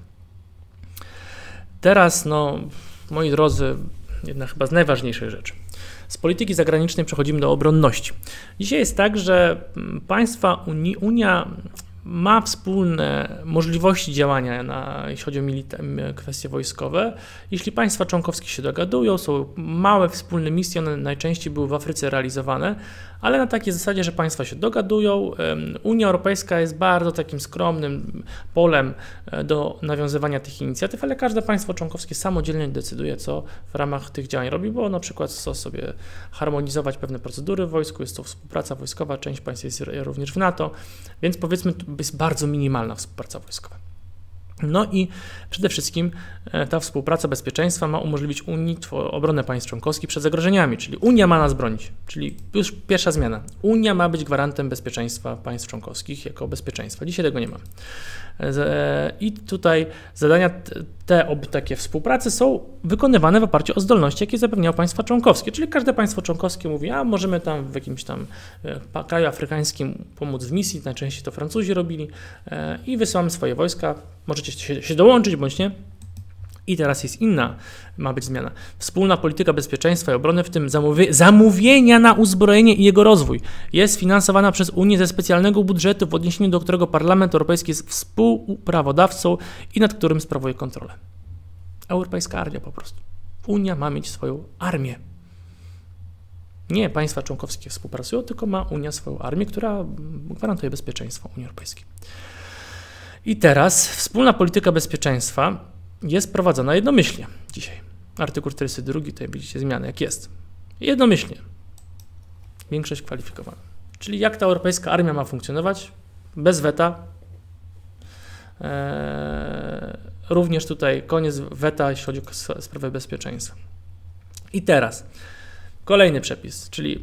Teraz, no, moi drodzy, jedna chyba z najważniejszych rzeczy. Z polityki zagranicznej przechodzimy do obronności. Dzisiaj jest tak, że państwa Unii, Unia ma wspólne możliwości działania, na, jeśli chodzi o milita- kwestie wojskowe. Jeśli państwa członkowskie się dogadują, są małe wspólne misje, one najczęściej były w Afryce realizowane, ale na takiej zasadzie, że państwa się dogadują. Unia Europejska jest bardzo takim skromnym polem do nawiązywania tych inicjatyw, ale każde państwo członkowskie samodzielnie decyduje, co w ramach tych działań robi, bo na przykład chce sobie harmonizować pewne procedury w wojsku, jest to współpraca wojskowa, część państw jest również w NATO, więc powiedzmy, jest bardzo minimalna współpraca wojskowa. No i przede wszystkim ta współpraca bezpieczeństwa ma umożliwić Unii obronę państw członkowskich przed zagrożeniami, czyli Unia ma nas bronić, czyli już pierwsza zmiana. Unia ma być gwarantem bezpieczeństwa państw członkowskich jako bezpieczeństwa. Dzisiaj tego nie ma. I tutaj zadania te takie współpracy są wykonywane w oparciu o zdolności, jakie zapewniają państwa członkowskie, czyli każde państwo członkowskie mówi, a możemy tam w jakimś tam kraju afrykańskim pomóc w misji, najczęściej to Francuzi robili i wysyłamy swoje wojska, możecie się, się dołączyć bądź nie. I teraz jest inna, ma być zmiana. Wspólna polityka bezpieczeństwa i obrony, w tym zamówie- zamówienia na uzbrojenie i jego rozwój, jest finansowana przez Unię ze specjalnego budżetu, w odniesieniu do którego Parlament Europejski jest współprawodawcą i nad którym sprawuje kontrolę. Europejska armia po prostu. Unia ma mieć swoją armię. Nie państwa członkowskie współpracują, tylko ma Unia swoją armię, która gwarantuje bezpieczeństwo Unii Europejskiej. I teraz wspólna polityka bezpieczeństwa jest prowadzona jednomyślnie dzisiaj. Artykuł czterdziesty drugi, tutaj widzicie zmiany, jak jest. Jednomyślnie. Większość kwalifikowana. Czyli jak ta europejska armia ma funkcjonować? Bez weta. Eee, również tutaj koniec weta, jeśli chodzi o sprawę bezpieczeństwa. I teraz kolejny przepis, czyli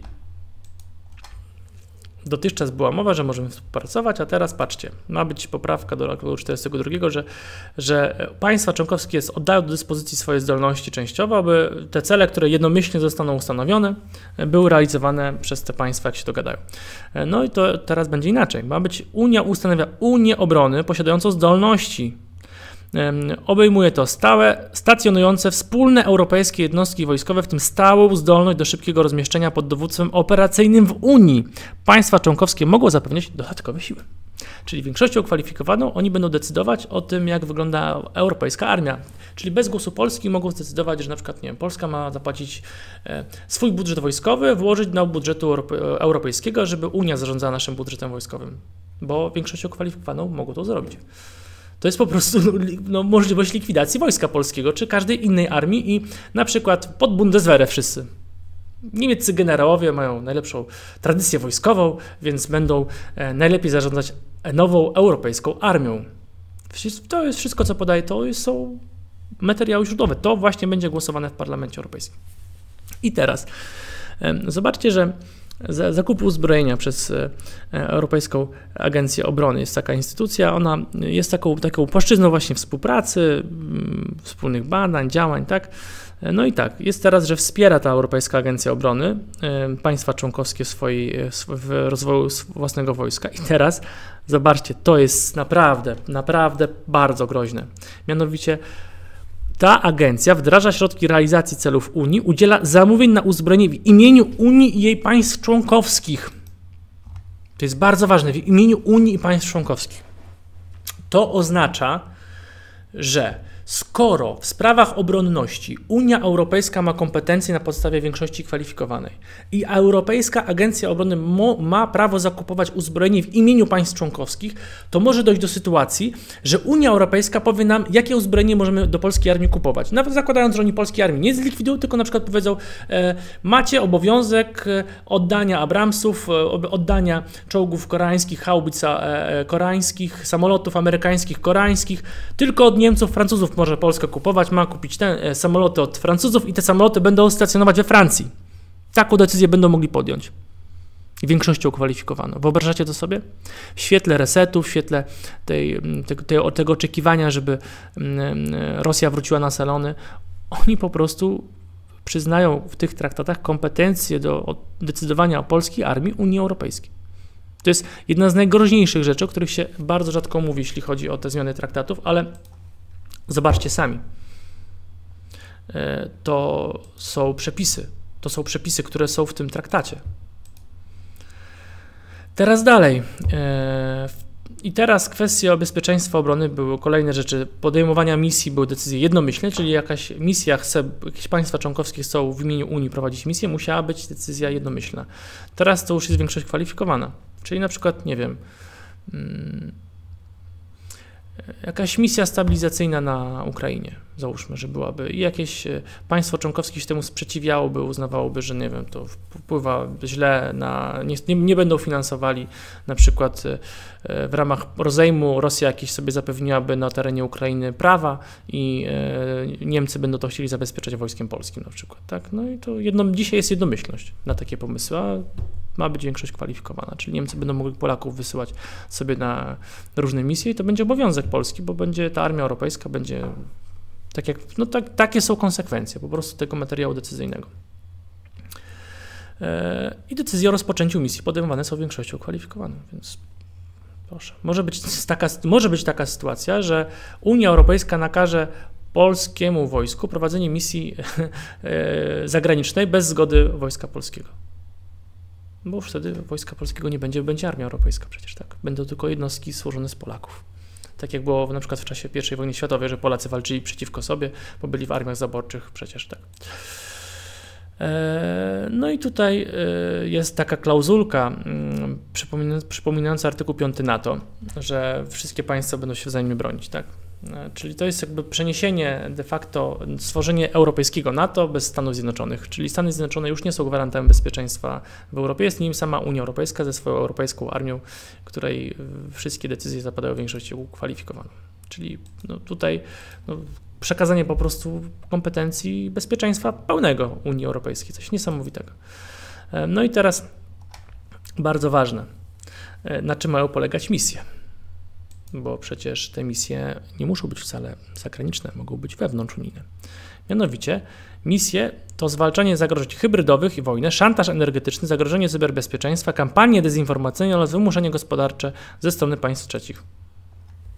dotychczas była mowa, że możemy współpracować, a teraz patrzcie, ma być poprawka do artykułu czterdziestego drugiego, że, że państwa członkowskie oddają do dyspozycji swoje zdolności częściowo, aby te cele, które jednomyślnie zostaną ustanowione, były realizowane przez te państwa, jak się dogadają. No i to teraz będzie inaczej. Ma być Unia ustanawia Unię Obrony posiadającą zdolności Obejmuje to stałe, stacjonujące wspólne europejskie jednostki wojskowe, w tym stałą zdolność do szybkiego rozmieszczenia pod dowództwem operacyjnym w Unii. Państwa członkowskie mogą zapewniać dodatkowe siły. Czyli większością kwalifikowaną oni będą decydować o tym, jak wygląda europejska armia. Czyli bez głosu Polski mogą zdecydować, że na przykład nie wiem, Polska ma zapłacić e, swój budżet wojskowy, włożyć do budżetu Europy, europejskiego, żeby Unia zarządzała naszym budżetem wojskowym. Bo większością kwalifikowaną mogą to zrobić. To jest po prostu no, możliwość likwidacji wojska polskiego, czy każdej innej armii i na przykład pod Bundeswehrę wszyscy. Niemieccy generałowie mają najlepszą tradycję wojskową, więc będą e, najlepiej zarządzać nową europejską armią. To jest wszystko, co podaje, to są materiały źródłowe. To właśnie będzie głosowane w Parlamencie Europejskim. I teraz e, zobaczcie, że zakup uzbrojenia przez Europejską Agencję Obrony jest taka instytucja, ona jest taką, taką płaszczyzną właśnie współpracy, wspólnych badań, działań, tak? No i tak, jest teraz, że wspiera ta Europejska Agencja Obrony państwa członkowskie w, swojej, w rozwoju własnego wojska. I teraz zobaczcie, to jest naprawdę, naprawdę bardzo groźne. Mianowicie ta agencja wdraża środki realizacji celów Unii, udziela zamówień na uzbrojenie w imieniu Unii i jej państw członkowskich. To jest bardzo ważne, w imieniu Unii i państw członkowskich. To oznacza, że skoro w sprawach obronności Unia Europejska ma kompetencje na podstawie większości kwalifikowanej i Europejska Agencja Obrony ma prawo zakupować uzbrojenie w imieniu państw członkowskich, to może dojść do sytuacji, że Unia Europejska powie nam, jakie uzbrojenie możemy do polskiej armii kupować. Nawet zakładając, że oni polskiej armii nie zlikwidują, tylko na przykład powiedzą, e, macie obowiązek oddania Abramsów, e, oddania czołgów koreańskich, haubic e, koreańskich, samolotów amerykańskich, koreańskich, tylko od Niemców, Francuzów może Polska kupować, ma kupić te samoloty od Francuzów i te samoloty będą stacjonować we Francji. Taką decyzję będą mogli podjąć. Większością kwalifikowaną. Wyobrażacie to sobie? W świetle resetu, w świetle tej, tego, tego, tego oczekiwania, żeby Rosja wróciła na salony, oni po prostu przyznają w tych traktatach kompetencje do decydowania o polskiej armii Unii Europejskiej. To jest jedna z najgroźniejszych rzeczy, o których się bardzo rzadko mówi, jeśli chodzi o te zmiany traktatów, ale zobaczcie sami. To są przepisy. To są przepisy, które są w tym traktacie. Teraz dalej. I teraz kwestie bezpieczeństwa obrony były kolejne rzeczy. Podejmowania misji były decyzje jednomyślne, czyli jakaś misja chce, jakieś państwa członkowskie chcą w imieniu Unii prowadzić misję, musiała być decyzja jednomyślna. Teraz to już jest większość kwalifikowana. Czyli na przykład, nie wiem, jakaś misja stabilizacyjna na Ukrainie, załóżmy, że byłaby i jakieś państwo członkowskie się temu sprzeciwiałoby, uznawałoby, że nie wiem, to wpływa źle na, nie, nie, nie będą finansowali, na przykład w ramach rozejmu Rosja jakieś sobie zapewniłaby na terenie Ukrainy prawa i Niemcy będą to chcieli zabezpieczać wojskiem polskim na przykład, tak? No i to jedno, dzisiaj jest jednomyślność na takie pomysły, a ma być większość kwalifikowana, czyli Niemcy będą mogli Polaków wysyłać sobie na różne misje i to będzie obowiązek Polski, bo będzie ta armia europejska, będzie tak jak, no tak, takie są konsekwencje po prostu tego materiału decyzyjnego. I decyzje o rozpoczęciu misji podejmowane są większością kwalifikowaną, więc proszę. Może być taka, może być taka sytuacja, że Unia Europejska nakaże polskiemu wojsku prowadzenie misji zagranicznej bez zgody wojska polskiego. Bo już wtedy wojska polskiego nie będzie, będzie armia europejska przecież, tak? Będą tylko jednostki złożone z Polaków. Tak jak było na przykład w czasie pierwszej wojny światowej, że Polacy walczyli przeciwko sobie, bo byli w armiach zaborczych przecież, tak. No i tutaj jest taka klauzulka przypominająca artykuł piąty NATO, że wszystkie państwa będą się wzajemnie bronić, tak? Czyli to jest jakby przeniesienie de facto, stworzenie europejskiego NATO bez Stanów Zjednoczonych, czyli Stany Zjednoczone już nie są gwarantem bezpieczeństwa w Europie, jest nim sama Unia Europejska ze swoją europejską armią, której wszystkie decyzje zapadają w większości ukwalifikowaną. Czyli no tutaj no, przekazanie po prostu kompetencji bezpieczeństwa pełnego Unii Europejskiej, coś niesamowitego. No i teraz bardzo ważne, na czym mają polegać misje. Bo przecież te misje nie muszą być wcale zagraniczne, mogą być wewnątrzunijne. Mianowicie misje to zwalczanie zagrożeń hybrydowych i wojny, szantaż energetyczny, zagrożenie cyberbezpieczeństwa, kampanie dezinformacyjne oraz wymuszenie gospodarcze ze strony państw trzecich.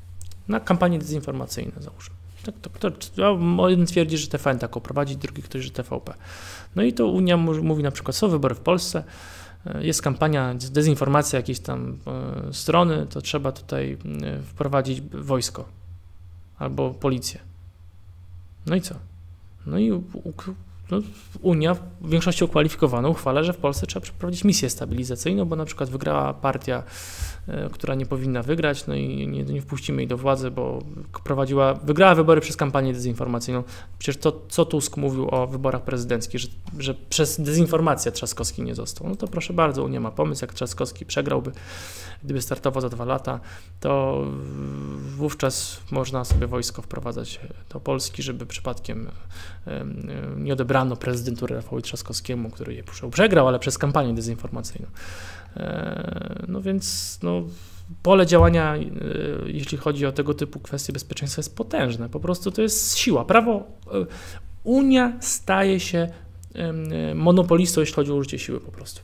na kampanie dezinformacyjne, załóżmy. Tak, to, to, jeden twierdzi, że T V N taką prowadzi, drugi ktoś, że T V P. No i to Unia mówi na przykład, są wybory w Polsce, jest kampania, dezinformacja jakiejś tam e, strony, to trzeba tutaj e, wprowadzić wojsko albo policję. No i co? No i u, u, no, Unia większością kwalifikowaną uchwala, że w Polsce trzeba przeprowadzić misję stabilizacyjną, bo na przykład wygrała partia, e, która nie powinna wygrać, no i nie, nie wpuścimy jej do władzy, bo prowadziła, wygrała wybory przez kampanię dezinformacyjną. Przecież to, co Tusk mówił o wyborach prezydenckich, że, że przez dezinformację Trzaskowski nie został. No to proszę bardzo, Unia ma pomysł, jak Trzaskowski przegrałby, gdyby startował za dwa lata, to wówczas można sobie wojsko wprowadzać do Polski, żeby przypadkiem nie odebrano prezydentury Rafałowi Trzaskowskiemu, który je przegrał, ale przez kampanię dezinformacyjną. No więc no, pole działania, jeśli chodzi o tego typu kwestie bezpieczeństwa, jest potężne. Po prostu to jest siła. Prawo, Unia staje się monopolistą, jeśli chodzi o użycie siły po prostu.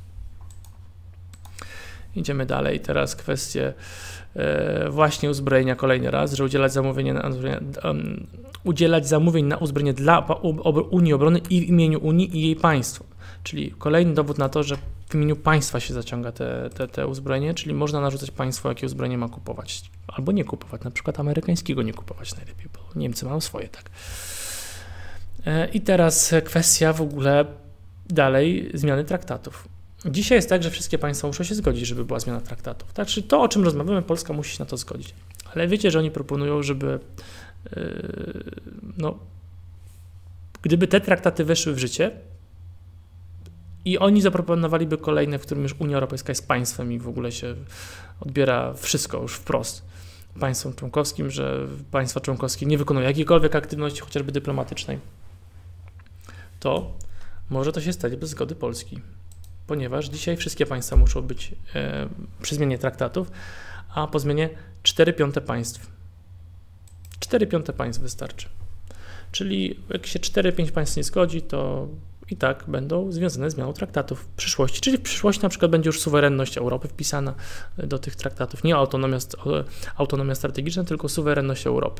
Idziemy dalej. Teraz kwestie e, właśnie uzbrojenia kolejny raz, że udzielać zamówienia na um, udzielać zamówień na uzbrojenie dla Unii Obrony i w imieniu Unii i jej państw. Czyli kolejny dowód na to, że w imieniu państwa się zaciąga te, te, te uzbrojenie, czyli można narzucać państwu, jakie uzbrojenie ma kupować. Albo nie kupować, na przykład amerykańskiego nie kupować najlepiej, bo Niemcy mają swoje, tak. E, I teraz kwestia w ogóle dalej zmiany traktatów. Dzisiaj jest tak, że wszystkie państwa muszą się zgodzić, żeby była zmiana traktatów. Tak? Czyli to, o czym rozmawiamy, Polska musi się na to zgodzić. Ale wiecie, że oni proponują, żeby yy, no, gdyby te traktaty weszły w życie i oni zaproponowaliby kolejne, w którym już Unia Europejska jest państwem i w ogóle się odbiera wszystko już wprost państwom członkowskim, że państwa członkowskie nie wykonują jakiejkolwiek aktywności, chociażby dyplomatycznej, to może to się stać bez zgody Polski. Ponieważ dzisiaj wszystkie państwa muszą być e, przy zmianie traktatów, a po zmianie cztery piąte państw. cztery piąte państw wystarczy. Czyli jak się cztery pięć państw nie zgodzi, to i tak będą związane z zmianą traktatów w przyszłości. Czyli w przyszłości na przykład będzie już suwerenność Europy wpisana do tych traktatów. Nie autonomia, autonomia strategiczna, tylko suwerenność Europy.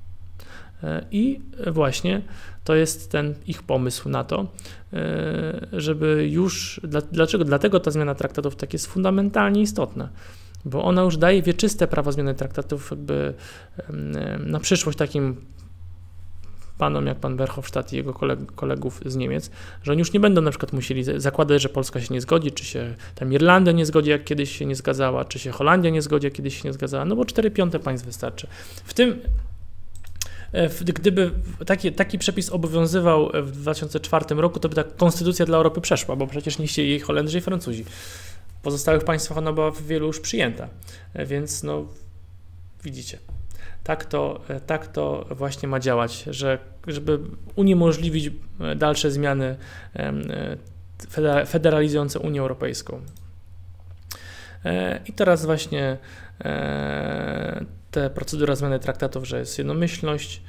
I właśnie to jest ten ich pomysł na to, żeby już, dlaczego? Dlatego ta zmiana traktatów tak jest fundamentalnie istotna, bo ona już daje wieczyste prawo zmiany traktatów jakby na przyszłość takim panom jak pan Verhofstadt i jego koleg kolegów z Niemiec, że oni już nie będą na przykład musieli zakładać, że Polska się nie zgodzi, czy się tam Irlandia nie zgodzi, jak kiedyś się nie zgadzała, czy się Holandia nie zgodzi, jak kiedyś się nie zgadzała, no bo cztery piąte państw wystarczy. W tym Gdyby taki, taki przepis obowiązywał w dwa tysiące czwartym roku, to by ta konstytucja dla Europy przeszła, bo przecież nie chcieli jej Holendrzy i Francuzi. W pozostałych państwach ona była w wielu już przyjęta, więc no widzicie, tak to, tak to właśnie ma działać, że żeby uniemożliwić dalsze zmiany federalizujące Unię Europejską. I teraz właśnie te procedura zmiany traktatów, że jest jednomyślność,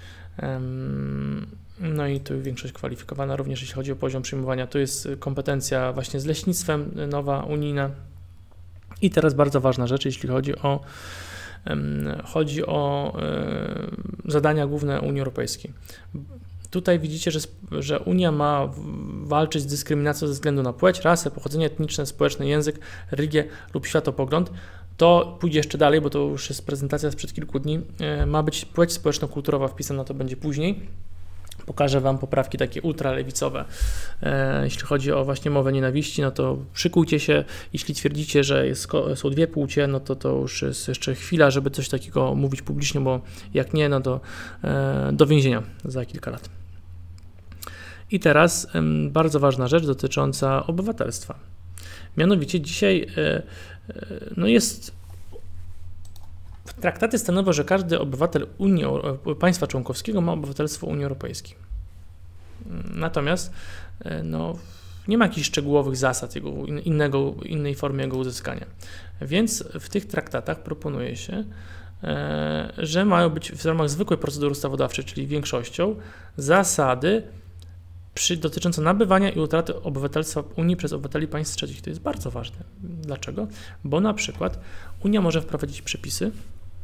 no i tu większość kwalifikowana, również jeśli chodzi o poziom przyjmowania, tu jest kompetencja właśnie z leśnictwem nowa, unijna. I teraz bardzo ważna rzecz, jeśli chodzi o, chodzi o zadania główne Unii Europejskiej. Tutaj widzicie, że, że Unia ma walczyć z dyskryminacją ze względu na płeć, rasę, pochodzenie etniczne, społeczny, język, religię lub światopogląd. To pójdzie jeszcze dalej, bo to już jest prezentacja sprzed kilku dni. Ma być płeć społeczno-kulturowa wpisana, to będzie później. Pokażę Wam poprawki takie ultralewicowe. Jeśli chodzi o właśnie mowę nienawiści, no to szykujcie się. Jeśli twierdzicie, że jest, są dwie płcie, no to to już jest jeszcze chwila, żeby coś takiego mówić publicznie, bo jak nie, no to do więzienia za kilka lat. I teraz bardzo ważna rzecz dotycząca obywatelstwa. Mianowicie dzisiaj no jest, traktaty stanowią, że każdy obywatel Unii, państwa członkowskiego ma obywatelstwo Unii Europejskiej. Natomiast no, nie ma jakichś szczegółowych zasad jego, innego, innej formy jego uzyskania. Więc w tych traktatach proponuje się, że mają być w ramach zwykłej procedury ustawodawczej, czyli większością, zasady Przy, dotyczące nabywania i utraty obywatelstwa Unii przez obywateli państw trzecich. To jest bardzo ważne. Dlaczego? Bo na przykład Unia może wprowadzić przepisy,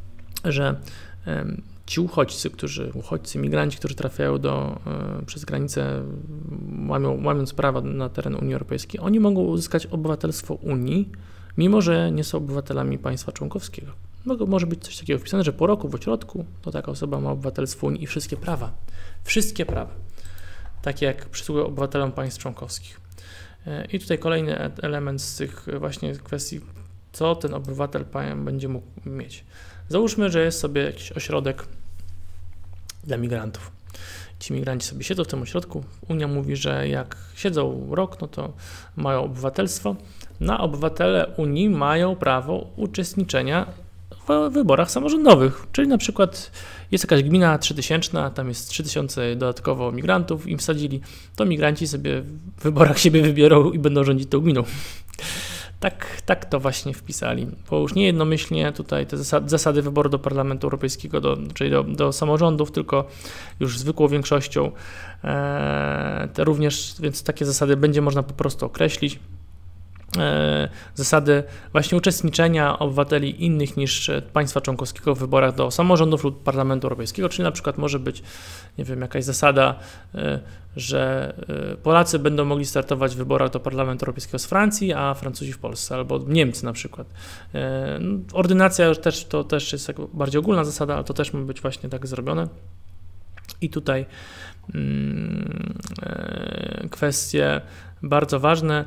że ci uchodźcy, którzy, uchodźcy, migranci, którzy trafiają do, przez granicę, łamią, łamiąc prawa na teren Unii Europejskiej, oni mogą uzyskać obywatelstwo Unii, mimo że nie są obywatelami państwa członkowskiego. Może być coś takiego wpisane, że po roku w ośrodku to taka osoba ma obywatelstwo Unii i wszystkie prawa. Wszystkie prawa. Takie jak przysługują obywatelom państw członkowskich. I tutaj kolejny element z tych właśnie kwestii, co ten obywatel będzie mógł mieć. Załóżmy, że jest sobie jakiś ośrodek dla migrantów. Ci migranci sobie siedzą w tym ośrodku. Unia mówi, że jak siedzą rok, no to mają obywatelstwo. No, obywatele Unii mają prawo uczestniczenia w wyborach samorządowych. Czyli na przykład jest jakaś gmina trzytysięczna, tam jest trzy tysiące dodatkowo migrantów, im wsadzili, to migranci sobie w wyborach siebie wybiorą i będą rządzić tą gminą. Tak, tak to właśnie wpisali, bo już nie jednomyślnie tutaj te zasady, zasady wyboru do Parlamentu Europejskiego, do, czyli do, do samorządów, tylko już zwykłą większością, e, te również, więc takie zasady będzie można po prostu określić. E, zasady właśnie uczestniczenia obywateli innych niż państwa członkowskiego w wyborach do samorządów lub Parlamentu Europejskiego, czyli na przykład może być, nie wiem, jakaś zasada, e, że Polacy będą mogli startować w wyborach do Parlamentu Europejskiego z Francji, a Francuzi w Polsce, albo Niemcy na przykład. E, ordynacja też, to też jest bardziej ogólna zasada, ale to też ma być właśnie tak zrobione. I tutaj mm, e, kwestie bardzo ważne.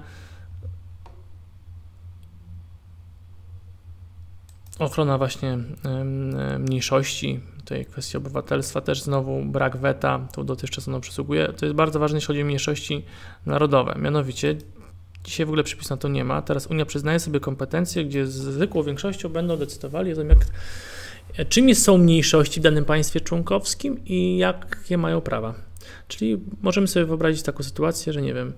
Ochrona właśnie mniejszości, tutaj kwestia obywatelstwa, też znowu brak weta, to dotychczas ono przysługuje. To jest bardzo ważne, jeśli chodzi o mniejszości narodowe. Mianowicie, dzisiaj w ogóle przepisu na to nie ma. Teraz Unia przyznaje sobie kompetencje, gdzie z zwykłą większością będą decydowali o tym, jak, czym jest, są mniejszości w danym państwie członkowskim i jakie mają prawa. Czyli możemy sobie wyobrazić taką sytuację, że nie wiem,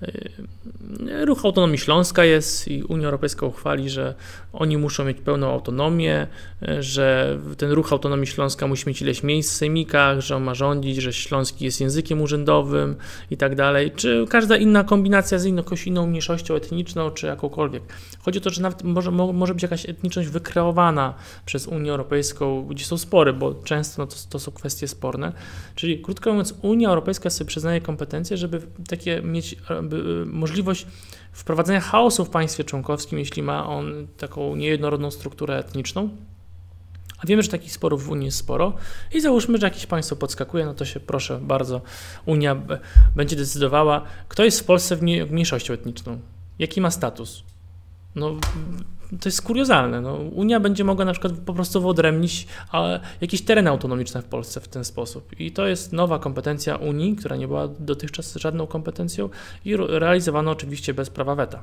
Ruch Autonomii Śląska jest i Unia Europejska uchwali, że oni muszą mieć pełną autonomię, że ten Ruch Autonomii Śląska musi mieć ileś miejsc w sejmikach, że on ma rządzić, że śląski jest językiem urzędowym i tak dalej, czy każda inna kombinacja z inną, jakąś inną mniejszością etniczną, czy jakąkolwiek. Chodzi o to, że nawet może, może być jakaś etniczność wykreowana przez Unię Europejską, gdzie są spory, bo często no to, to są kwestie sporne. Czyli krótko mówiąc, Unia Europejska sobie przyznaje kompetencje, żeby takie mieć możliwość wprowadzenia chaosu w państwie członkowskim, jeśli ma on taką niejednorodną strukturę etniczną. A wiemy, że takich sporów w Unii jest sporo i załóżmy, że jakieś państwo podskakuje, no to się proszę bardzo, Unia będzie decydowała, kto jest w Polsce w mniejszością etniczną, jaki ma status. No, to jest kuriozalne. No, Unia będzie mogła na przykład po prostu wyodrębnić jakieś tereny autonomiczne w Polsce w ten sposób. I to jest nowa kompetencja Unii, która nie była dotychczas żadną kompetencją i realizowana oczywiście bez prawa weta.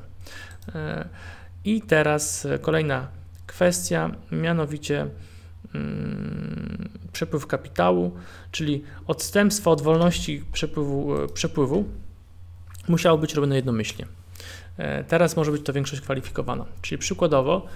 I teraz kolejna kwestia, mianowicie hmm, przepływ kapitału, czyli odstępstwo od wolności przepływu, przepływu musiało być robione jednomyślnie. Teraz może być to większość kwalifikowana, czyli przykładowo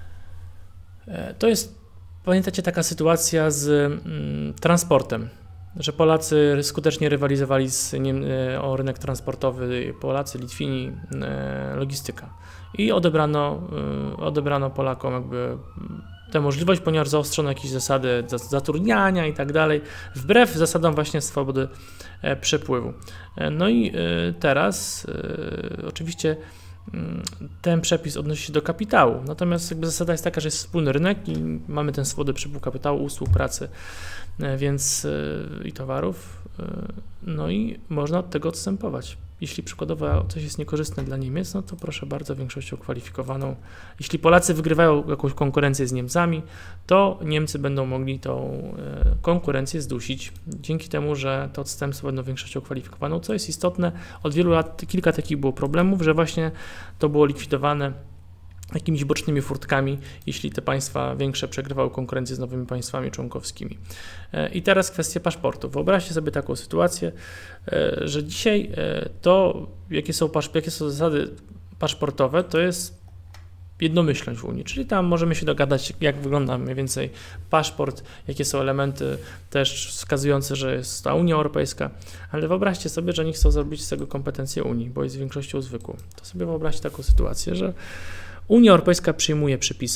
to jest, pamiętacie, taka sytuacja z mm, transportem, że Polacy skutecznie rywalizowali z, nie, o rynek transportowy, Polacy, Litwini, e, logistyka i odebrano, e, odebrano Polakom jakby tę możliwość, ponieważ zaostrzono jakieś zasady zatrudniania i tak dalej, wbrew zasadom właśnie swobody e, przepływu. E, no i e, teraz e, oczywiście ten przepis odnosi się do kapitału, natomiast jakby zasada jest taka, że jest wspólny rynek i mamy ten swobodny przepływ kapitału, usług, pracy, więc i towarów, no i można od tego odstępować. Jeśli przykładowo coś jest niekorzystne dla Niemiec, no to proszę bardzo, większością kwalifikowaną. Jeśli Polacy wygrywają jakąś konkurencję z Niemcami, to Niemcy będą mogli tą konkurencję zdusić dzięki temu, że to odstępstwo będą większością kwalifikowaną, co jest istotne. Od wielu lat kilka takich było problemów, że właśnie to było likwidowane jakimiś bocznymi furtkami, jeśli te państwa większe przegrywały konkurencję z nowymi państwami członkowskimi. I teraz kwestia paszportu. Wyobraźcie sobie taką sytuację, że dzisiaj to, jakie są, jakie są zasady paszportowe, to jest jednomyślność w Unii, czyli tam możemy się dogadać, jak wygląda mniej więcej paszport, jakie są elementy też wskazujące, że jest ta Unia Europejska, ale wyobraźcie sobie, że oni chcą zrobić z tego kompetencję Unii, bo jest większością zwykłą. To sobie wyobraźcie taką sytuację, że Unia Europejska przyjmuje przepisy,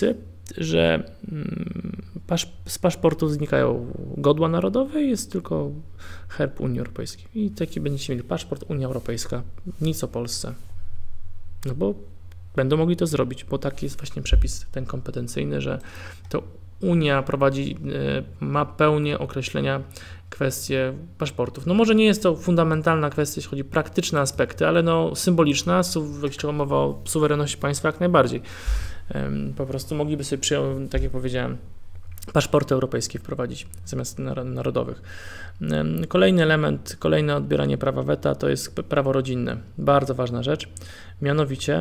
że pasz, z paszportu znikają godła narodowe i jest tylko herb Unii Europejskiej. I taki będziecie mieli paszport Unia Europejska, nic o Polsce. No bo będą mogli to zrobić, bo taki jest właśnie przepis ten kompetencyjny, że to Unia prowadzi, ma pełnię określenia kwestie paszportów. No może nie jest to fundamentalna kwestia, jeśli chodzi o praktyczne aspekty, ale no symboliczna, jeśli mowa o suwerenności państwa, jak najbardziej. Po prostu mogliby sobie przyjąć, tak jak powiedziałem, paszporty europejskie wprowadzić zamiast narodowych. Kolejny element, kolejne odbieranie prawa weta to jest prawo rodzinne. Bardzo ważna rzecz. Mianowicie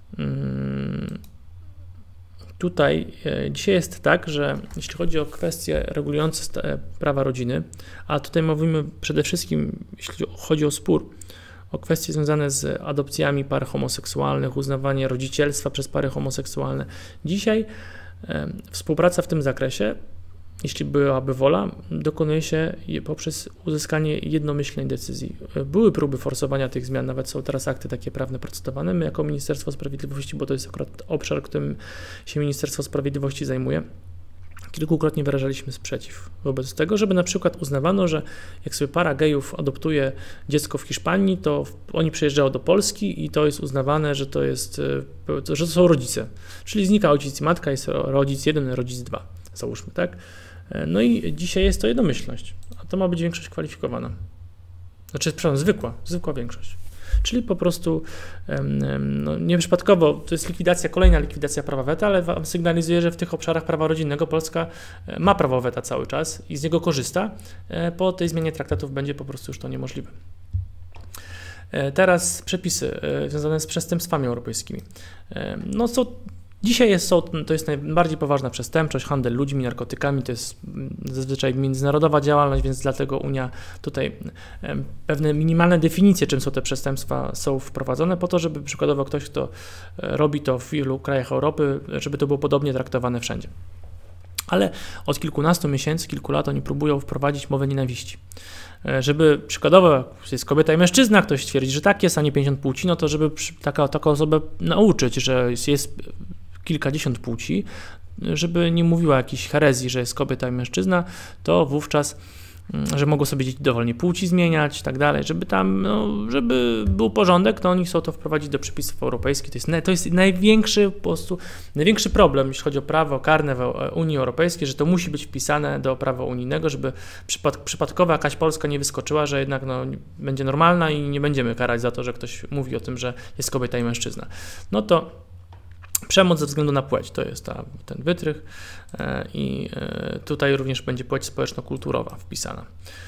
tutaj dzisiaj jest tak, że jeśli chodzi o kwestie regulujące prawa rodziny, a tutaj mówimy przede wszystkim, jeśli chodzi o spór, o kwestie związane z adopcjami par homoseksualnych, uznawanie rodzicielstwa przez pary homoseksualne. Dzisiaj e, współpraca w tym zakresie, jeśli byłaby wola, dokonuje się poprzez uzyskanie jednomyślnej decyzji. Były próby forsowania tych zmian, nawet są teraz akty takie prawne procedowane. My jako Ministerstwo Sprawiedliwości, bo to jest akurat obszar, którym się Ministerstwo Sprawiedliwości zajmuje, kilkukrotnie wyrażaliśmy sprzeciw wobec tego, żeby na przykład uznawano, że jak sobie para gejów adoptuje dziecko w Hiszpanii, to oni przyjeżdżają do Polski i to jest uznawane, że to jest, że to są rodzice. Czyli znika ojciec i matka, jest rodzic jeden, rodzic dwa, załóżmy, tak? No i dzisiaj jest to jednomyślność, a to ma być większość kwalifikowana. Znaczy, przepraszam, zwykła, zwykła większość. Czyli po prostu no, nieprzypadkowo to jest likwidacja, kolejna likwidacja prawa weta, ale wam sygnalizuje, że w tych obszarach prawa rodzinnego Polska ma prawo weta cały czas i z niego korzysta. Po tej zmianie traktatów będzie po prostu już to niemożliwe. Teraz przepisy związane z przestępstwami europejskimi. No są Dzisiaj jest, to jest najbardziej poważna przestępczość, handel ludźmi, narkotykami, to jest zazwyczaj międzynarodowa działalność, więc dlatego Unia tutaj pewne minimalne definicje, czym są te przestępstwa, są wprowadzone po to, żeby przykładowo ktoś, kto robi to w wielu krajach Europy, żeby to było podobnie traktowane wszędzie. Ale od kilkunastu miesięcy, kilku lat oni próbują wprowadzić mowę nienawiści. Żeby przykładowo, jest kobieta i mężczyzna, ktoś twierdzi, że tak jest, a nie pięćdziesiąt płci, no to żeby taka, taką osobę nauczyć, że jest kilkadziesiąt płci, żeby nie mówiła jakiejś herezji, że jest kobieta i mężczyzna, to wówczas, że mogą sobie dzieci dowolnie płci zmieniać i tak dalej, żeby tam, no, żeby był porządek, to oni chcą to wprowadzić do przepisów europejskich. To jest, to jest największy po prostu, największy problem, jeśli chodzi o prawo karne w Unii Europejskiej, że to musi być wpisane do prawa unijnego, żeby przypad, przypadkowo jakaś Polska nie wyskoczyła, że jednak no, będzie normalna i nie będziemy karać za to, że ktoś mówi o tym, że jest kobieta i mężczyzna. No to przemoc ze względu na płeć, to jest ta, ten wytrych i tutaj również będzie płeć społeczno-kulturowa wpisana.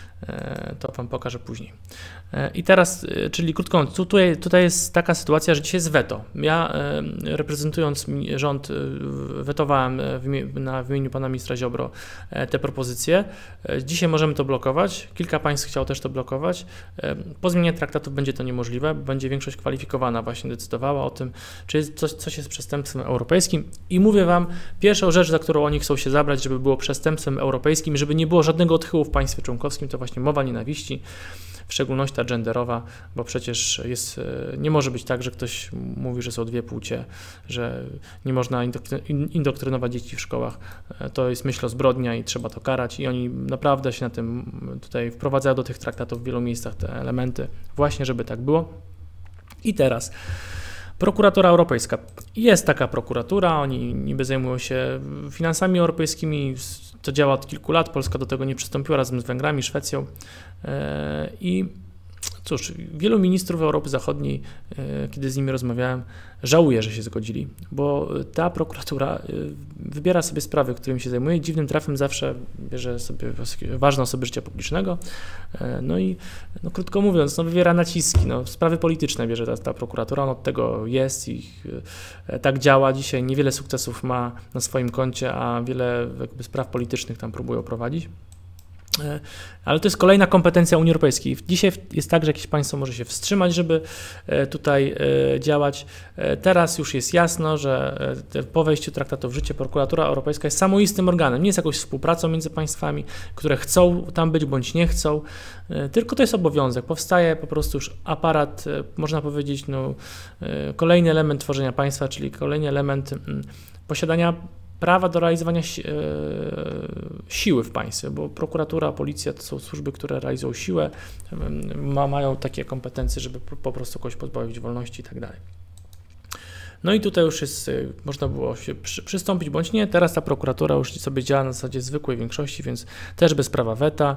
To wam pokażę później. I teraz, czyli krótko mówiąc, tutaj, tutaj jest taka sytuacja, że dzisiaj jest weto. Ja reprezentując rząd wetowałem w imieniu, na, w imieniu pana ministra Ziobro te propozycje. Dzisiaj możemy to blokować. Kilka państw chciało też to blokować. Po zmianie traktatów będzie to niemożliwe, bo będzie większość kwalifikowana właśnie decydowała o tym, czy jest coś, coś jest przestępstwem europejskim. I mówię wam, pierwszą rzecz, za którą oni chcą się zabrać, żeby było przestępstwem europejskim, żeby nie było żadnego odchyłu w państwie członkowskim, to właśnie mowa nienawiści, w szczególności ta genderowa, bo przecież jest, nie może być tak, że ktoś mówi, że są dwie płcie, że nie można indoktrynować dzieci w szkołach. To jest, myślę, zbrodnia i trzeba to karać i oni naprawdę się na tym tutaj wprowadzają do tych traktatów w wielu miejscach te elementy, właśnie żeby tak było. I teraz Prokuratura Europejska. Jest taka prokuratura, oni niby zajmują się finansami europejskimi, to działa od kilku lat, Polska do tego nie przystąpiła razem z Węgrami, Szwecją i cóż, wielu ministrów Europy Zachodniej, kiedy z nimi rozmawiałem, żałuje, że się zgodzili, bo ta prokuratura wybiera sobie sprawy, którymi się zajmuje i dziwnym trafem zawsze bierze sobie ważne osoby życia publicznego, no i no, krótko mówiąc, no, wywiera naciski, no, sprawy polityczne bierze ta, ta prokuratura, on od tego jest i tak działa dzisiaj, niewiele sukcesów ma na swoim koncie, a wiele jakby spraw politycznych tam próbują prowadzić. Ale to jest kolejna kompetencja Unii Europejskiej. Dzisiaj jest tak, że jakieś państwo może się wstrzymać, żeby tutaj działać. Teraz już jest jasno, że po wejściu traktatu w życie prokuratura europejska jest samoistym organem, nie jest jakąś współpracą między państwami, które chcą tam być bądź nie chcą, tylko to jest obowiązek. Powstaje po prostu już aparat, można powiedzieć, no, kolejny element tworzenia państwa, czyli kolejny element posiadania prawa do realizowania si e, siły w państwie, bo prokuratura, policja to są służby, które realizują siłę, ma, mają takie kompetencje, żeby po prostu kogoś pozbawić wolności i tak dalej. No i tutaj już jest, można było się przy, przystąpić bądź nie. Teraz ta prokuratura już sobie działa na zasadzie zwykłej większości, więc też bez prawa weta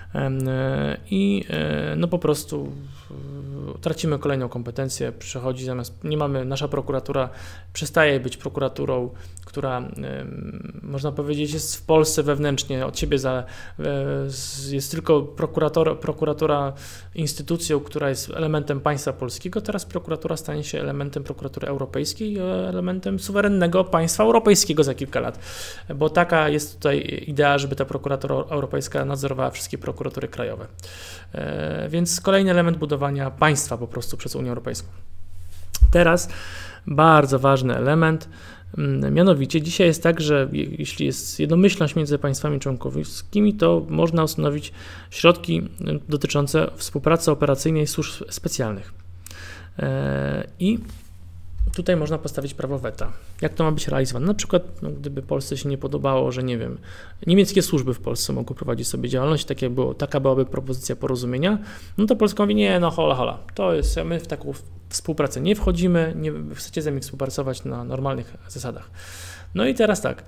i no po prostu tracimy kolejną kompetencję, przychodzi zamiast, nie mamy, nasza prokuratura przestaje być prokuraturą, która można powiedzieć jest w Polsce wewnętrznie od siebie, za, jest tylko prokurator, prokuratura instytucją, która jest elementem państwa polskiego, teraz prokuratura stanie się elementem prokuratury europejskiej, elementem suwerennego państwa europejskiego za kilka lat, bo taka jest tutaj idea, żeby ta prokuratura europejska nadzorowała wszystkie prokuratury krajowe. Więc kolejny element budowania państwa po prostu przez Unię Europejską. Teraz bardzo ważny element, mianowicie dzisiaj jest tak, że jeśli jest jednomyślność między państwami członkowskimi, to można ustanowić środki dotyczące współpracy operacyjnej służb specjalnych. I tutaj można postawić prawo weta. Jak to ma być realizowane? Na przykład, no, gdyby Polsce się nie podobało, że nie wiem, niemieckie służby w Polsce mogą prowadzić sobie działalność, takie było, taka byłaby propozycja porozumienia, no to Polska mówi, nie, no hola, hola, to jest, my w taką współpracę nie wchodzimy, nie chcecie ze mną współpracować na normalnych zasadach. No i teraz tak,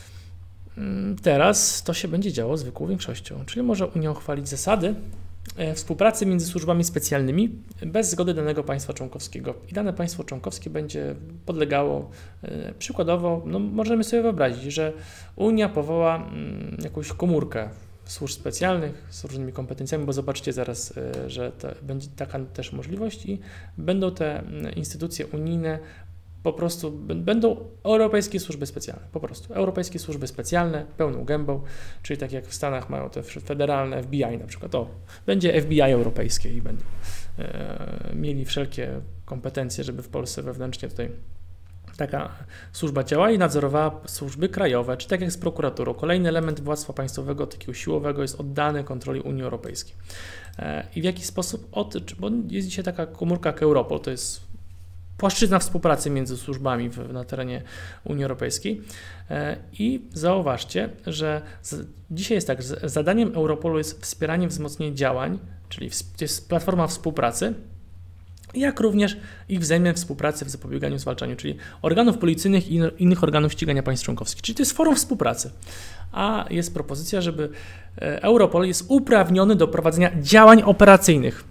teraz to się będzie działo zwykłą większością, czyli może Unia uchwalić zasady współpracy między służbami specjalnymi bez zgody danego państwa członkowskiego i dane państwo członkowskie będzie podlegało, przykładowo, no możemy sobie wyobrazić, że Unia powoła jakąś komórkę służb specjalnych z różnymi kompetencjami, bo zobaczcie zaraz, że to będzie taka też możliwość i będą te instytucje unijne po prostu będą europejskie służby specjalne, po prostu europejskie służby specjalne pełną gębą, czyli tak jak w Stanach mają te federalne F B I na przykład, o, będzie F B I europejskie i będą e, mieli wszelkie kompetencje, żeby w Polsce wewnętrznie tutaj taka służba działa i nadzorowała służby krajowe, czy tak jak z prokuraturą. Kolejny element władztwa państwowego, takiego siłowego, jest oddany kontroli Unii Europejskiej. E, I w jaki sposób, od, bo jest dzisiaj taka komórka jak Europol, to jest płaszczyzna współpracy między służbami w, na terenie Unii Europejskiej i zauważcie, że z, dzisiaj jest tak, że zadaniem Europolu jest wspieranie, wzmocnienie działań, czyli w, to jest platforma współpracy, jak również ich wzajemnej współpracy w zapobieganiu, zwalczaniu, czyli organów policyjnych i innych organów ścigania państw członkowskich, czyli to jest forum współpracy. A jest propozycja, żeby Europol jest uprawniony do prowadzenia działań operacyjnych.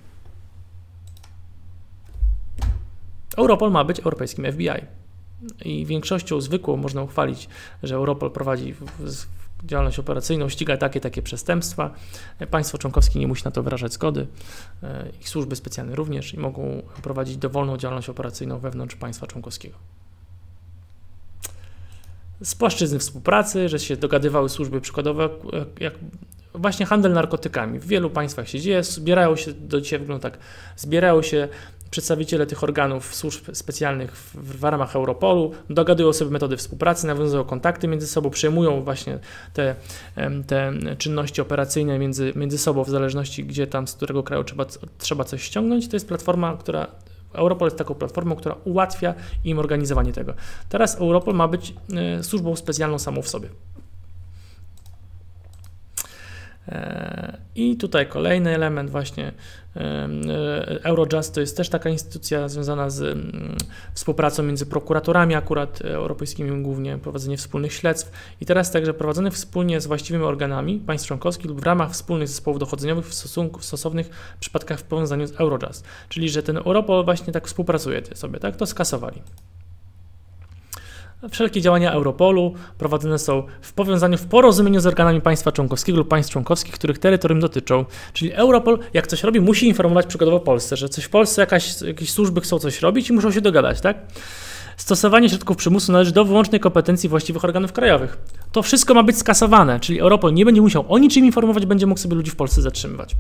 Europol ma być europejskim F B I i większością zwykłą można uchwalić, że Europol prowadzi działalność operacyjną, ściga takie, takie przestępstwa. Państwo członkowskie nie musi na to wyrażać zgody, ich służby specjalne również i mogą prowadzić dowolną działalność operacyjną wewnątrz państwa członkowskiego. Z płaszczyzny współpracy, że się dogadywały służby przykładowe, jak właśnie handel narkotykami. W wielu państwach się dzieje, zbierają się, do dzisiaj wygląda tak, zbierają się przedstawiciele tych organów służb specjalnych w, w ramach Europolu, dogadują sobie metody współpracy, nawiązują kontakty między sobą, przejmują właśnie te, te czynności operacyjne między, między sobą, w zależności gdzie tam, z którego kraju trzeba, trzeba coś ściągnąć. To jest platforma, która, Europol jest taką platformą, która ułatwia im organizowanie tego. Teraz Europol ma być y, służbą specjalną samą w sobie. I tutaj kolejny element właśnie, Eurojust to jest też taka instytucja związana z współpracą między prokuratorami akurat europejskimi, głównie prowadzenie wspólnych śledztw i teraz także prowadzone wspólnie z właściwymi organami państw członkowskich lub w ramach wspólnych zespołów dochodzeniowych w, stosunku, w stosownych przypadkach w powiązaniu z Eurojust, czyli że ten Europol właśnie tak współpracuje sobie, tak, to skasowali. Wszelkie działania Europolu prowadzone są w powiązaniu, w porozumieniu z organami państwa członkowskiego lub państw członkowskich, których terytorium dotyczą. Czyli Europol, jak coś robi, musi informować przykładowo Polsce, że coś w Polsce, jakaś, jakieś służby chcą coś robić i muszą się dogadać, tak? Stosowanie środków przymusu należy do wyłącznej kompetencji właściwych organów krajowych. To wszystko ma być skasowane, czyli Europol nie będzie musiał o niczym informować, będzie mógł sobie ludzi w Polsce zatrzymywać.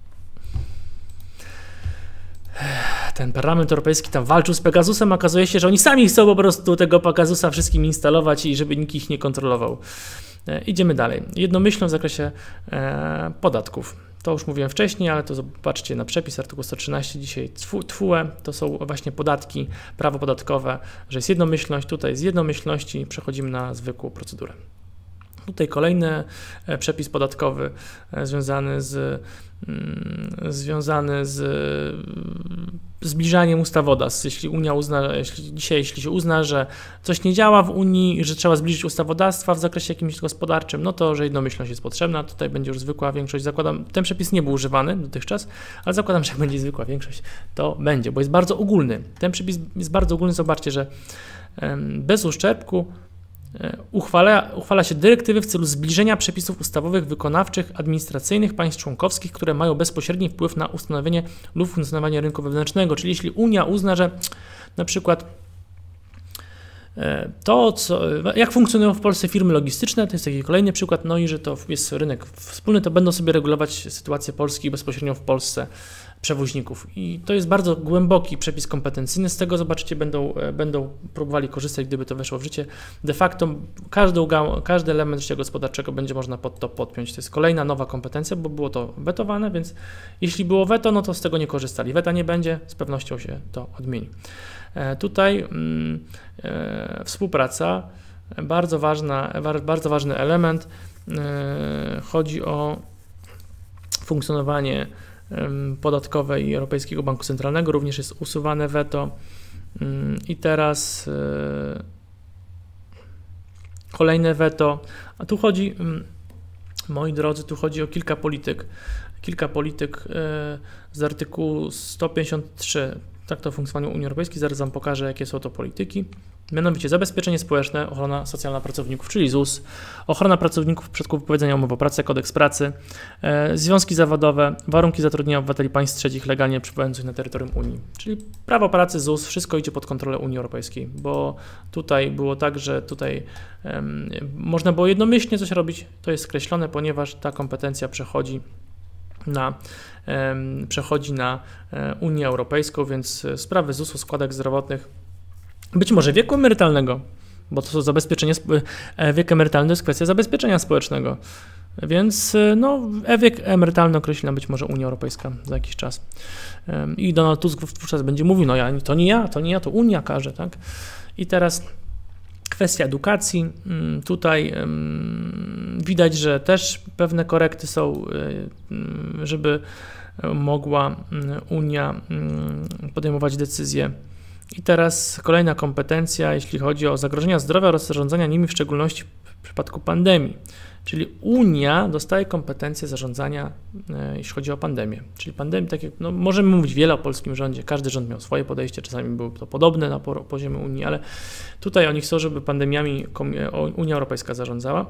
Ten Parlament Europejski tam walczył z Pegasusem, okazuje się, że oni sami chcą po prostu tego Pegasusa wszystkim instalować i żeby nikt ich nie kontrolował. E, idziemy dalej. Jednomyślność w zakresie e, podatków. To już mówiłem wcześniej, ale to zobaczcie na przepis artykuł sto trzynaście, dzisiaj T W E, to są właśnie podatki, prawo podatkowe, że jest jednomyślność, tutaj z jednomyślności przechodzimy na zwykłą procedurę. Tutaj kolejny przepis podatkowy związany z, związany z zbliżaniem ustawodawstw. Jeśli Unia uzna, jeśli dzisiaj jeśli się uzna, że coś nie działa w Unii, że trzeba zbliżyć ustawodawstwa w zakresie jakimś gospodarczym, no to, że jednomyślność jest potrzebna. Tutaj będzie już zwykła większość. Zakładam, ten przepis nie był używany dotychczas, ale zakładam, że jak będzie zwykła większość, to będzie, bo jest bardzo ogólny. Ten przepis jest bardzo ogólny. Zobaczcie, że bez uszczerbku Uchwala, uchwala się dyrektywy w celu zbliżenia przepisów ustawowych, wykonawczych, administracyjnych państw członkowskich, które mają bezpośredni wpływ na ustanowienie lub funkcjonowanie rynku wewnętrznego. Czyli jeśli Unia uzna, że na przykład to, co, jak funkcjonują w Polsce firmy logistyczne, to jest taki kolejny przykład, no i że to jest rynek wspólny, to będą sobie regulować sytuację Polski bezpośrednio w Polsce przewoźników. I to jest bardzo głęboki przepis kompetencyjny, z tego zobaczycie, będą, będą próbowali korzystać, gdyby to weszło w życie. De facto każdy, każdy element życia gospodarczego będzie można pod to podpiąć. To jest kolejna nowa kompetencja, bo było to wetowane, więc jeśli było weto, no to z tego nie korzystali. Weta nie będzie, z pewnością się to odmieni. E, tutaj mm, e, współpraca, bardzo, ważna, bardzo ważny element. E, chodzi o funkcjonowanie podatkowe i Europejskiego Banku Centralnego, również jest usuwane weto. I teraz kolejne weto, a tu chodzi, moi drodzy, tu chodzi o kilka polityk, kilka polityk z artykułu sto pięćdziesiąt trzy Traktu o funkcjonowaniu Unii Europejskiej. Zaraz Wam pokażę, jakie są to polityki. Mianowicie zabezpieczenie społeczne, ochrona socjalna pracowników, czyli Z U S, ochrona pracowników w przypadku wypowiedzenia umowy o pracę, kodeks pracy, e, związki zawodowe, warunki zatrudnienia obywateli państw trzecich legalnie przebywających na terytorium Unii. Czyli prawo pracy, Z U S, wszystko idzie pod kontrolę Unii Europejskiej, bo tutaj było tak, że tutaj em, można było jednomyślnie coś robić, to jest skreślone, ponieważ ta kompetencja przechodzi na, em, przechodzi na e, Unię Europejską, więc sprawy Z U S-u, składek zdrowotnych, być może wieku emerytalnego, bo to są zabezpieczenie, wiek emerytalny to jest kwestia zabezpieczenia społecznego, więc no, wiek emerytalny określi nam być może Unia Europejska za jakiś czas. I Donald Tusk wówczas będzie mówił, no ja, to nie ja, to nie ja, to Unia każe, tak? I teraz kwestia edukacji, tutaj widać, że też pewne korekty są, żeby mogła Unia podejmować decyzje. I teraz kolejna kompetencja, jeśli chodzi o zagrożenia zdrowia oraz zarządzania nimi, w szczególności w przypadku pandemii. Czyli Unia dostaje kompetencje zarządzania, e, jeśli chodzi o pandemię. Czyli pandemii, tak jak no, możemy mówić wiele o polskim rządzie, każdy rząd miał swoje podejście, czasami było to podobne na poziomie Unii, ale tutaj oni chcą, żeby pandemiami Unia Europejska zarządzała.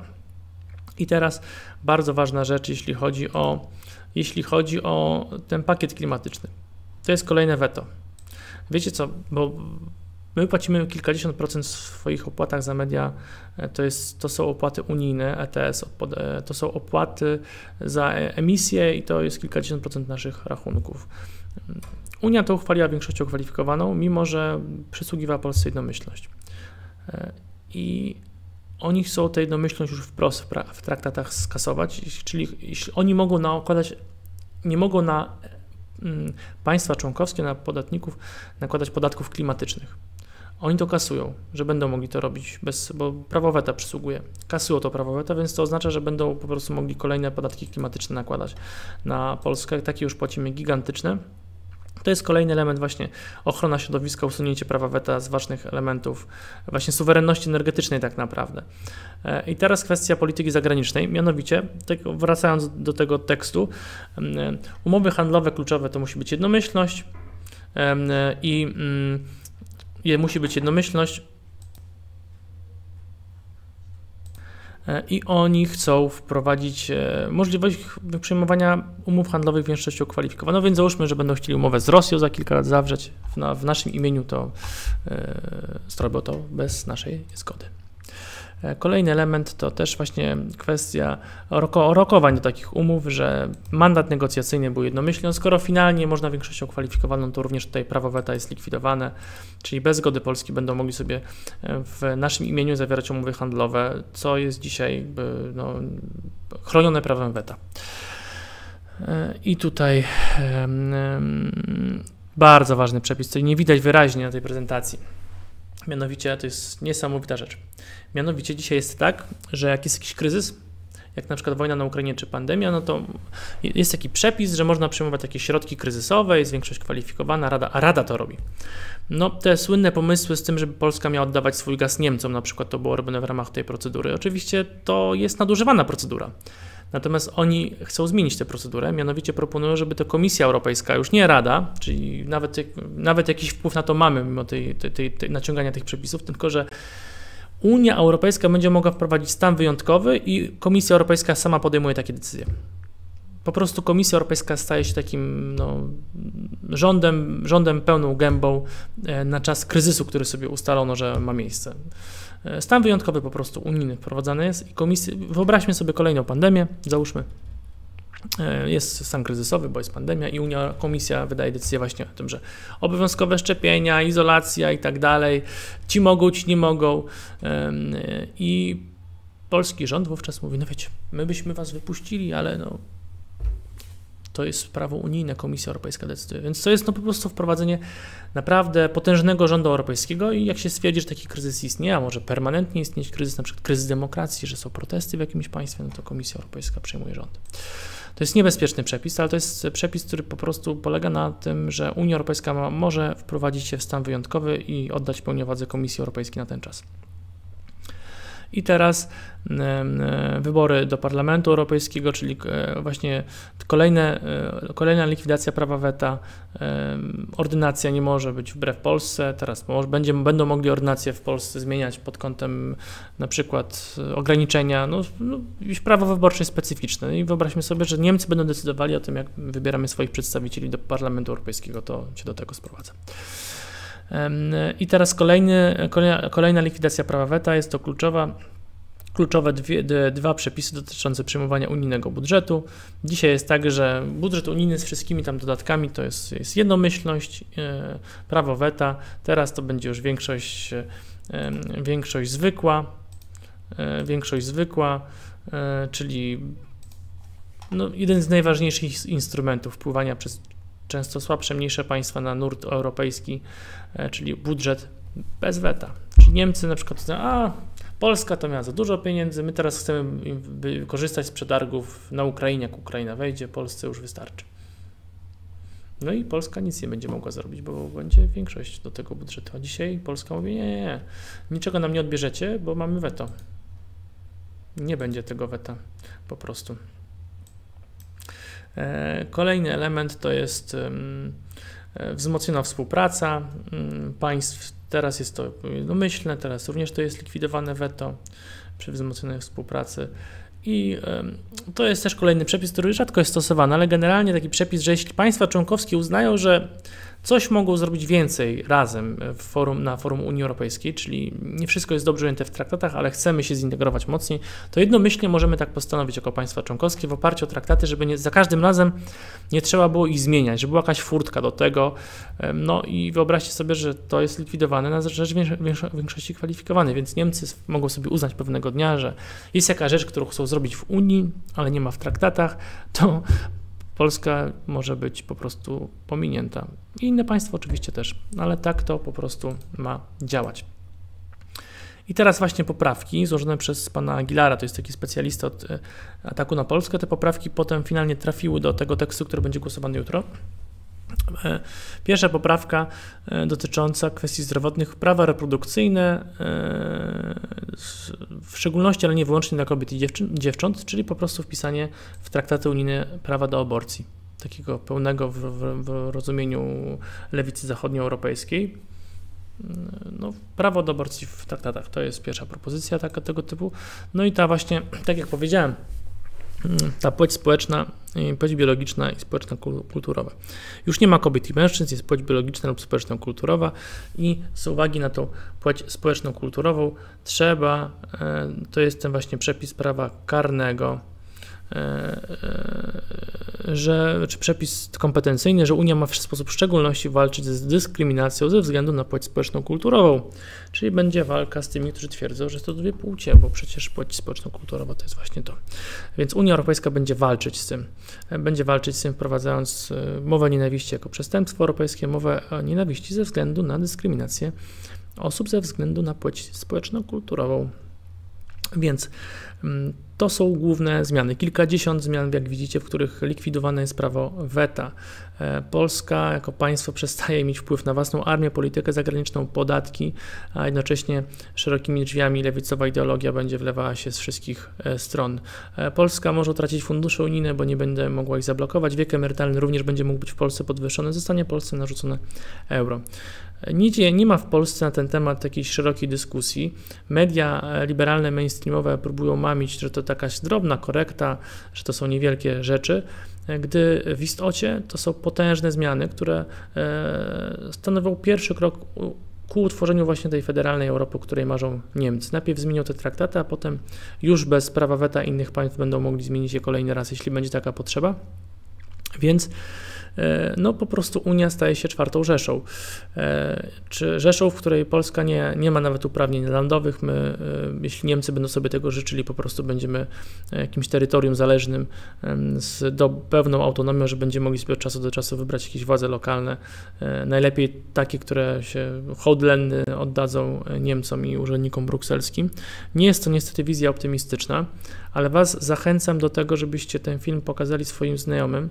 I teraz bardzo ważna rzecz, jeśli chodzi o, jeśli chodzi o ten pakiet klimatyczny. To jest kolejne weto. Wiecie co, bo my płacimy kilkadziesiąt procent w swoich opłatach za media, to, jest, to są opłaty unijne, E T S, to są opłaty za emisję i to jest kilkadziesiąt procent naszych rachunków. Unia to uchwaliła większością kwalifikowaną, mimo że przysługiwała Polsce jednomyślność. I oni chcą tę jednomyślność już wprost w traktatach skasować, czyli jeśli oni mogą nakładać, nie mogą na państwa członkowskie, na podatników nakładać podatków klimatycznych. Oni to kasują, że będą mogli to robić, bez, bo prawo weta przysługuje. Kasują to prawo weta, więc to oznacza, że będą po prostu mogli kolejne podatki klimatyczne nakładać na Polskę. Takie już płacimy gigantyczne. To jest kolejny element właśnie ochrona środowiska, usunięcie prawa weta z ważnych elementów właśnie suwerenności energetycznej tak naprawdę. I teraz kwestia polityki zagranicznej, mianowicie wracając do tego tekstu, umowy handlowe kluczowe to musi być jednomyślność i je musi być jednomyślność i oni chcą wprowadzić możliwość przyjmowania umów handlowych większością kwalifikowaną, więc załóżmy, że będą chcieli umowę z Rosją za kilka lat zawrzeć w, w naszym imieniu, to yy, zrobią to bez naszej zgody. Kolejny element to też właśnie kwestia roko, rokowań do takich umów, że mandat negocjacyjny był jednomyślny, skoro finalnie można większością kwalifikowaną, to również tutaj prawo weta jest likwidowane, czyli bez zgody Polski będą mogli sobie w naszym imieniu zawierać umowy handlowe, co jest dzisiaj no, chronione prawem weta. I tutaj bardzo ważny przepis, co nie widać wyraźnie na tej prezentacji. Mianowicie to jest niesamowita rzecz. Mianowicie dzisiaj jest tak, że jak jest jakiś kryzys, jak na przykład wojna na Ukrainie czy pandemia, no to jest taki przepis, że można przyjmować takie środki kryzysowe, jest większość kwalifikowana, rada, a Rada to robi. No te słynne pomysły z tym, żeby Polska miała oddawać swój gaz Niemcom, na przykład to było robione w ramach tej procedury. Oczywiście to jest nadużywana procedura. Natomiast oni chcą zmienić tę procedurę, mianowicie proponują, żeby to Komisja Europejska, już nie Rada, czyli nawet, nawet jakiś wpływ na to mamy mimo tej, tej, tej, tej naciągania tych przepisów, tylko że Unia Europejska będzie mogła wprowadzić stan wyjątkowy i Komisja Europejska sama podejmuje takie decyzje. Po prostu Komisja Europejska staje się takim no, rządem, rządem pełną gębą na czas kryzysu, który sobie ustalono, że ma miejsce. Stan wyjątkowy po prostu unijny wprowadzany jest i komisja, wyobraźmy sobie kolejną pandemię, załóżmy, jest stan kryzysowy, bo jest pandemia i Unia, Komisja wydaje decyzję właśnie o tym, że obowiązkowe szczepienia, izolacja i tak dalej, ci mogą, ci nie mogą i polski rząd wówczas mówi, no wiecie, my byśmy was wypuścili, ale no to jest prawo unijne, Komisja Europejska decyduje, więc to jest no po prostu wprowadzenie naprawdę potężnego rządu europejskiego i jak się stwierdzi, że taki kryzys istnieje, a może permanentnie istnieć kryzys, na przykład kryzys demokracji, że są protesty w jakimś państwie, no to Komisja Europejska przejmuje rząd. To jest niebezpieczny przepis, ale to jest przepis, który po prostu polega na tym, że Unia Europejska ma, może wprowadzić się w stan wyjątkowy i oddać pełnię władzy Komisji Europejskiej na ten czas. I teraz wybory do Parlamentu Europejskiego, czyli właśnie kolejne, kolejna likwidacja prawa weta, ordynacja nie może być wbrew Polsce, teraz będzie, będą mogli ordynację w Polsce zmieniać pod kątem na przykład ograniczenia, no, no prawo wyborcze jest specyficzne i wyobraźmy sobie, że Niemcy będą decydowali o tym, jak wybieramy swoich przedstawicieli do Parlamentu Europejskiego, to się do tego sprowadza. I teraz kolejny, kolejna, kolejna likwidacja prawa weta, jest to kluczowa, kluczowe dwie, dwa przepisy dotyczące przyjmowania unijnego budżetu. Dzisiaj jest tak, że budżet unijny z wszystkimi tam dodatkami to jest, jest jednomyślność, prawo weta, teraz to będzie już większość, większość zwykła, większość zwykła, czyli no, jeden z najważniejszych instrumentów wpływania przez często słabsze, mniejsze państwa na nurt europejski, czyli budżet bez weta. Czyli Niemcy na przykład mówią, a Polska to miała za dużo pieniędzy, my teraz chcemy korzystać z przetargów na Ukrainie, jak Ukraina wejdzie, Polsce już wystarczy. No i Polska nic nie będzie mogła zrobić, bo będzie większość do tego budżetu. A dzisiaj Polska mówi, nie, nie, nie, niczego nam nie odbierzecie, bo mamy weto. Nie będzie tego weta po prostu. Kolejny element to jest wzmocniona współpraca państw. Teraz jest to jednomyślne, teraz również to jest likwidowane weto przy wzmocnionej współpracy. I to jest też kolejny przepis, który rzadko jest stosowany, ale generalnie taki przepis, że jeśli państwa członkowskie uznają, że coś mogą zrobić więcej razem w forum, na forum Unii Europejskiej, czyli nie wszystko jest dobrze ujęte w traktatach, ale chcemy się zintegrować mocniej, to jednomyślnie możemy tak postanowić jako państwa członkowskie w oparciu o traktaty, żeby nie, za każdym razem nie trzeba było ich zmieniać, żeby była jakaś furtka do tego. No i wyobraźcie sobie, że to jest likwidowane na rzecz większości kwalifikowanej, więc Niemcy mogą sobie uznać pewnego dnia, że jest jakaś rzecz, którą chcą zrobić w Unii, ale nie ma w traktatach, to Polska może być po prostu pominięta. I inne państwa oczywiście też, ale tak to po prostu ma działać. I teraz właśnie poprawki złożone przez pana Aguilara, to jest taki specjalista od ataku na Polskę. Te poprawki potem finalnie trafiły do tego tekstu, który będzie głosowany jutro. Pierwsza poprawka dotycząca kwestii zdrowotnych, prawa reprodukcyjne, w szczególności, ale nie wyłącznie dla kobiet i dziewcząt, czyli po prostu wpisanie w traktaty unijne prawa do aborcji, takiego pełnego w, w, w rozumieniu lewicy zachodnioeuropejskiej. No, prawo do aborcji w traktatach to jest pierwsza propozycja taka, tego typu. No i ta właśnie, tak jak powiedziałem, ta płeć społeczna, płeć biologiczna i społeczno-kulturowa. Już nie ma kobiet i mężczyzn, jest płeć biologiczna lub społeczno-kulturowa i z uwagi na tą płeć społeczno-kulturową trzeba, to jest ten właśnie przepis prawa karnego, że, czy przepis kompetencyjny, że Unia ma w sposób szczególności walczyć z dyskryminacją ze względu na płeć społeczno-kulturową, czyli będzie walka z tymi, którzy twierdzą, że to dwie płcie, bo przecież płeć społeczno-kulturowa to jest właśnie to. Więc Unia Europejska będzie walczyć z tym. Będzie walczyć z tym, wprowadzając mowę nienawiści jako przestępstwo europejskie, mowę nienawiści ze względu na dyskryminację osób ze względu na płeć społeczno-kulturową. Więc to są główne zmiany. Kilkadziesiąt zmian, jak widzicie, w których likwidowane jest prawo weta. Polska jako państwo przestaje mieć wpływ na własną armię, politykę zagraniczną, podatki, a jednocześnie szerokimi drzwiami lewicowa ideologia będzie wlewała się z wszystkich stron. Polska może utracić fundusze unijne, bo nie będzie mogła ich zablokować. Wiek emerytalny również będzie mógł być w Polsce podwyższony. Zostanie Polsce narzucone euro. Nigdzie nie ma w Polsce na ten temat jakiejś szerokiej dyskusji. Media liberalne, mainstreamowe próbują mamić, że to jakaś drobna korekta, że to są niewielkie rzeczy, gdy w istocie to są potężne zmiany, które stanowią pierwszy krok ku utworzeniu właśnie tej federalnej Europy, o której marzą Niemcy. Najpierw zmienią te traktaty, a potem już bez prawa weta innych państw będą mogli zmienić je kolejny raz, jeśli będzie taka potrzeba. Więc no po prostu Unia staje się czwartą Rzeszą. Czy Rzeszą, w której Polska nie, nie ma nawet uprawnień landowych, my, jeśli Niemcy będą sobie tego życzyli, po prostu będziemy jakimś terytorium zależnym z do pełną autonomią, że będziemy mogli sobie od czasu do czasu wybrać jakieś władze lokalne, najlepiej takie, które się hołdlenny oddadzą Niemcom i urzędnikom brukselskim. Nie jest to niestety wizja optymistyczna, ale Was zachęcam do tego, żebyście ten film pokazali swoim znajomym.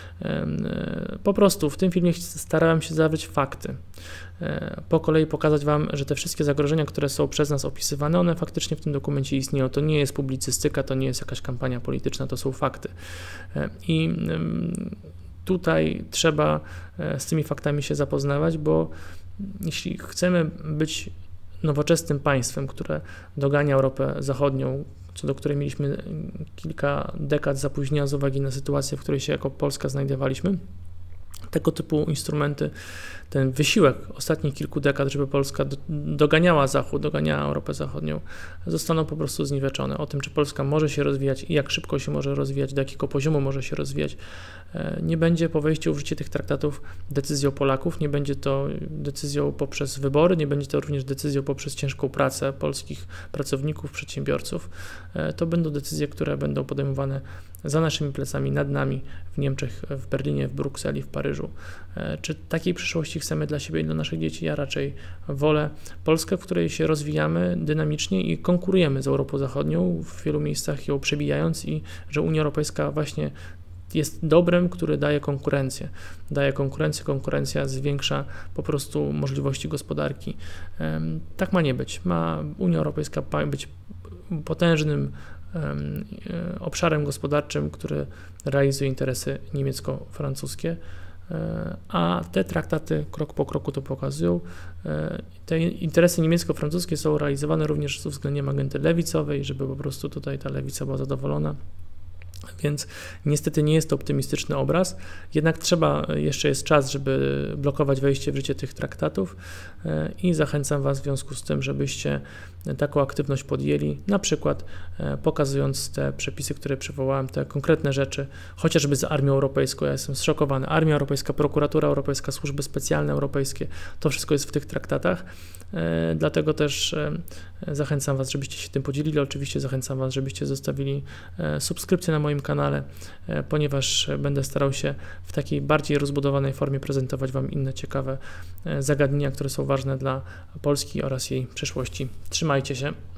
Po prostu w tym filmie starałem się zawrzeć fakty. Po kolei pokazać Wam, że te wszystkie zagrożenia, które są przez nas opisywane, one faktycznie w tym dokumencie istnieją. To nie jest publicystyka, to nie jest jakaś kampania polityczna, to są fakty. I tutaj trzeba z tymi faktami się zapoznawać, bo jeśli chcemy być nowoczesnym państwem, które dogania Europę Zachodnią, co do której mieliśmy kilka dekad zapóźnienia z uwagi na sytuację, w której się jako Polska znajdowaliśmy, tego typu instrumenty, ten wysiłek ostatnich kilku dekad, żeby Polska do, doganiała Zachód, doganiała Europę Zachodnią, zostaną po prostu zniweczone. O tym, czy Polska może się rozwijać i jak szybko się może rozwijać, do jakiego poziomu może się rozwijać, nie będzie po wejściu w życie tych traktatów decyzją Polaków, nie będzie to decyzją poprzez wybory, nie będzie to również decyzją poprzez ciężką pracę polskich pracowników, przedsiębiorców. To będą decyzje, które będą podejmowane za naszymi plecami, nad nami, w Niemczech, w Berlinie, w Brukseli, w Paryżu. Czy takiej przyszłości chcemy dla siebie i dla naszych dzieci? Ja raczej wolę Polskę, w której się rozwijamy dynamicznie i konkurujemy z Europą Zachodnią, w wielu miejscach ją przebijając, i że Unia Europejska właśnie jest dobrem, który daje konkurencję. Daje konkurencję, konkurencja zwiększa po prostu możliwości gospodarki. Tak ma nie być. Ma Unia Europejska być potężnym obszarem gospodarczym, który realizuje interesy niemiecko-francuskie, a te traktaty krok po kroku to pokazują. Te interesy niemiecko-francuskie są realizowane również z uwzględnieniem agendy lewicowej, żeby po prostu tutaj ta lewica była zadowolona. Więc niestety nie jest to optymistyczny obraz, jednak trzeba, jeszcze jest czas, żeby blokować wejście w życie tych traktatów i zachęcam Was w związku z tym, żebyście taką aktywność podjęli, na przykład pokazując te przepisy, które przywołałem, te konkretne rzeczy, chociażby z Armią Europejską. Ja jestem zszokowany. Armia Europejska, Prokuratura Europejska, Służby Specjalne Europejskie, to wszystko jest w tych traktatach, dlatego też zachęcam Was, żebyście się tym podzielili. Oczywiście zachęcam Was, żebyście zostawili subskrypcję na moim kanale, ponieważ będę starał się w takiej bardziej rozbudowanej formie prezentować Wam inne ciekawe zagadnienia, które są ważne dla Polski oraz jej przyszłości. Trzymajcie się.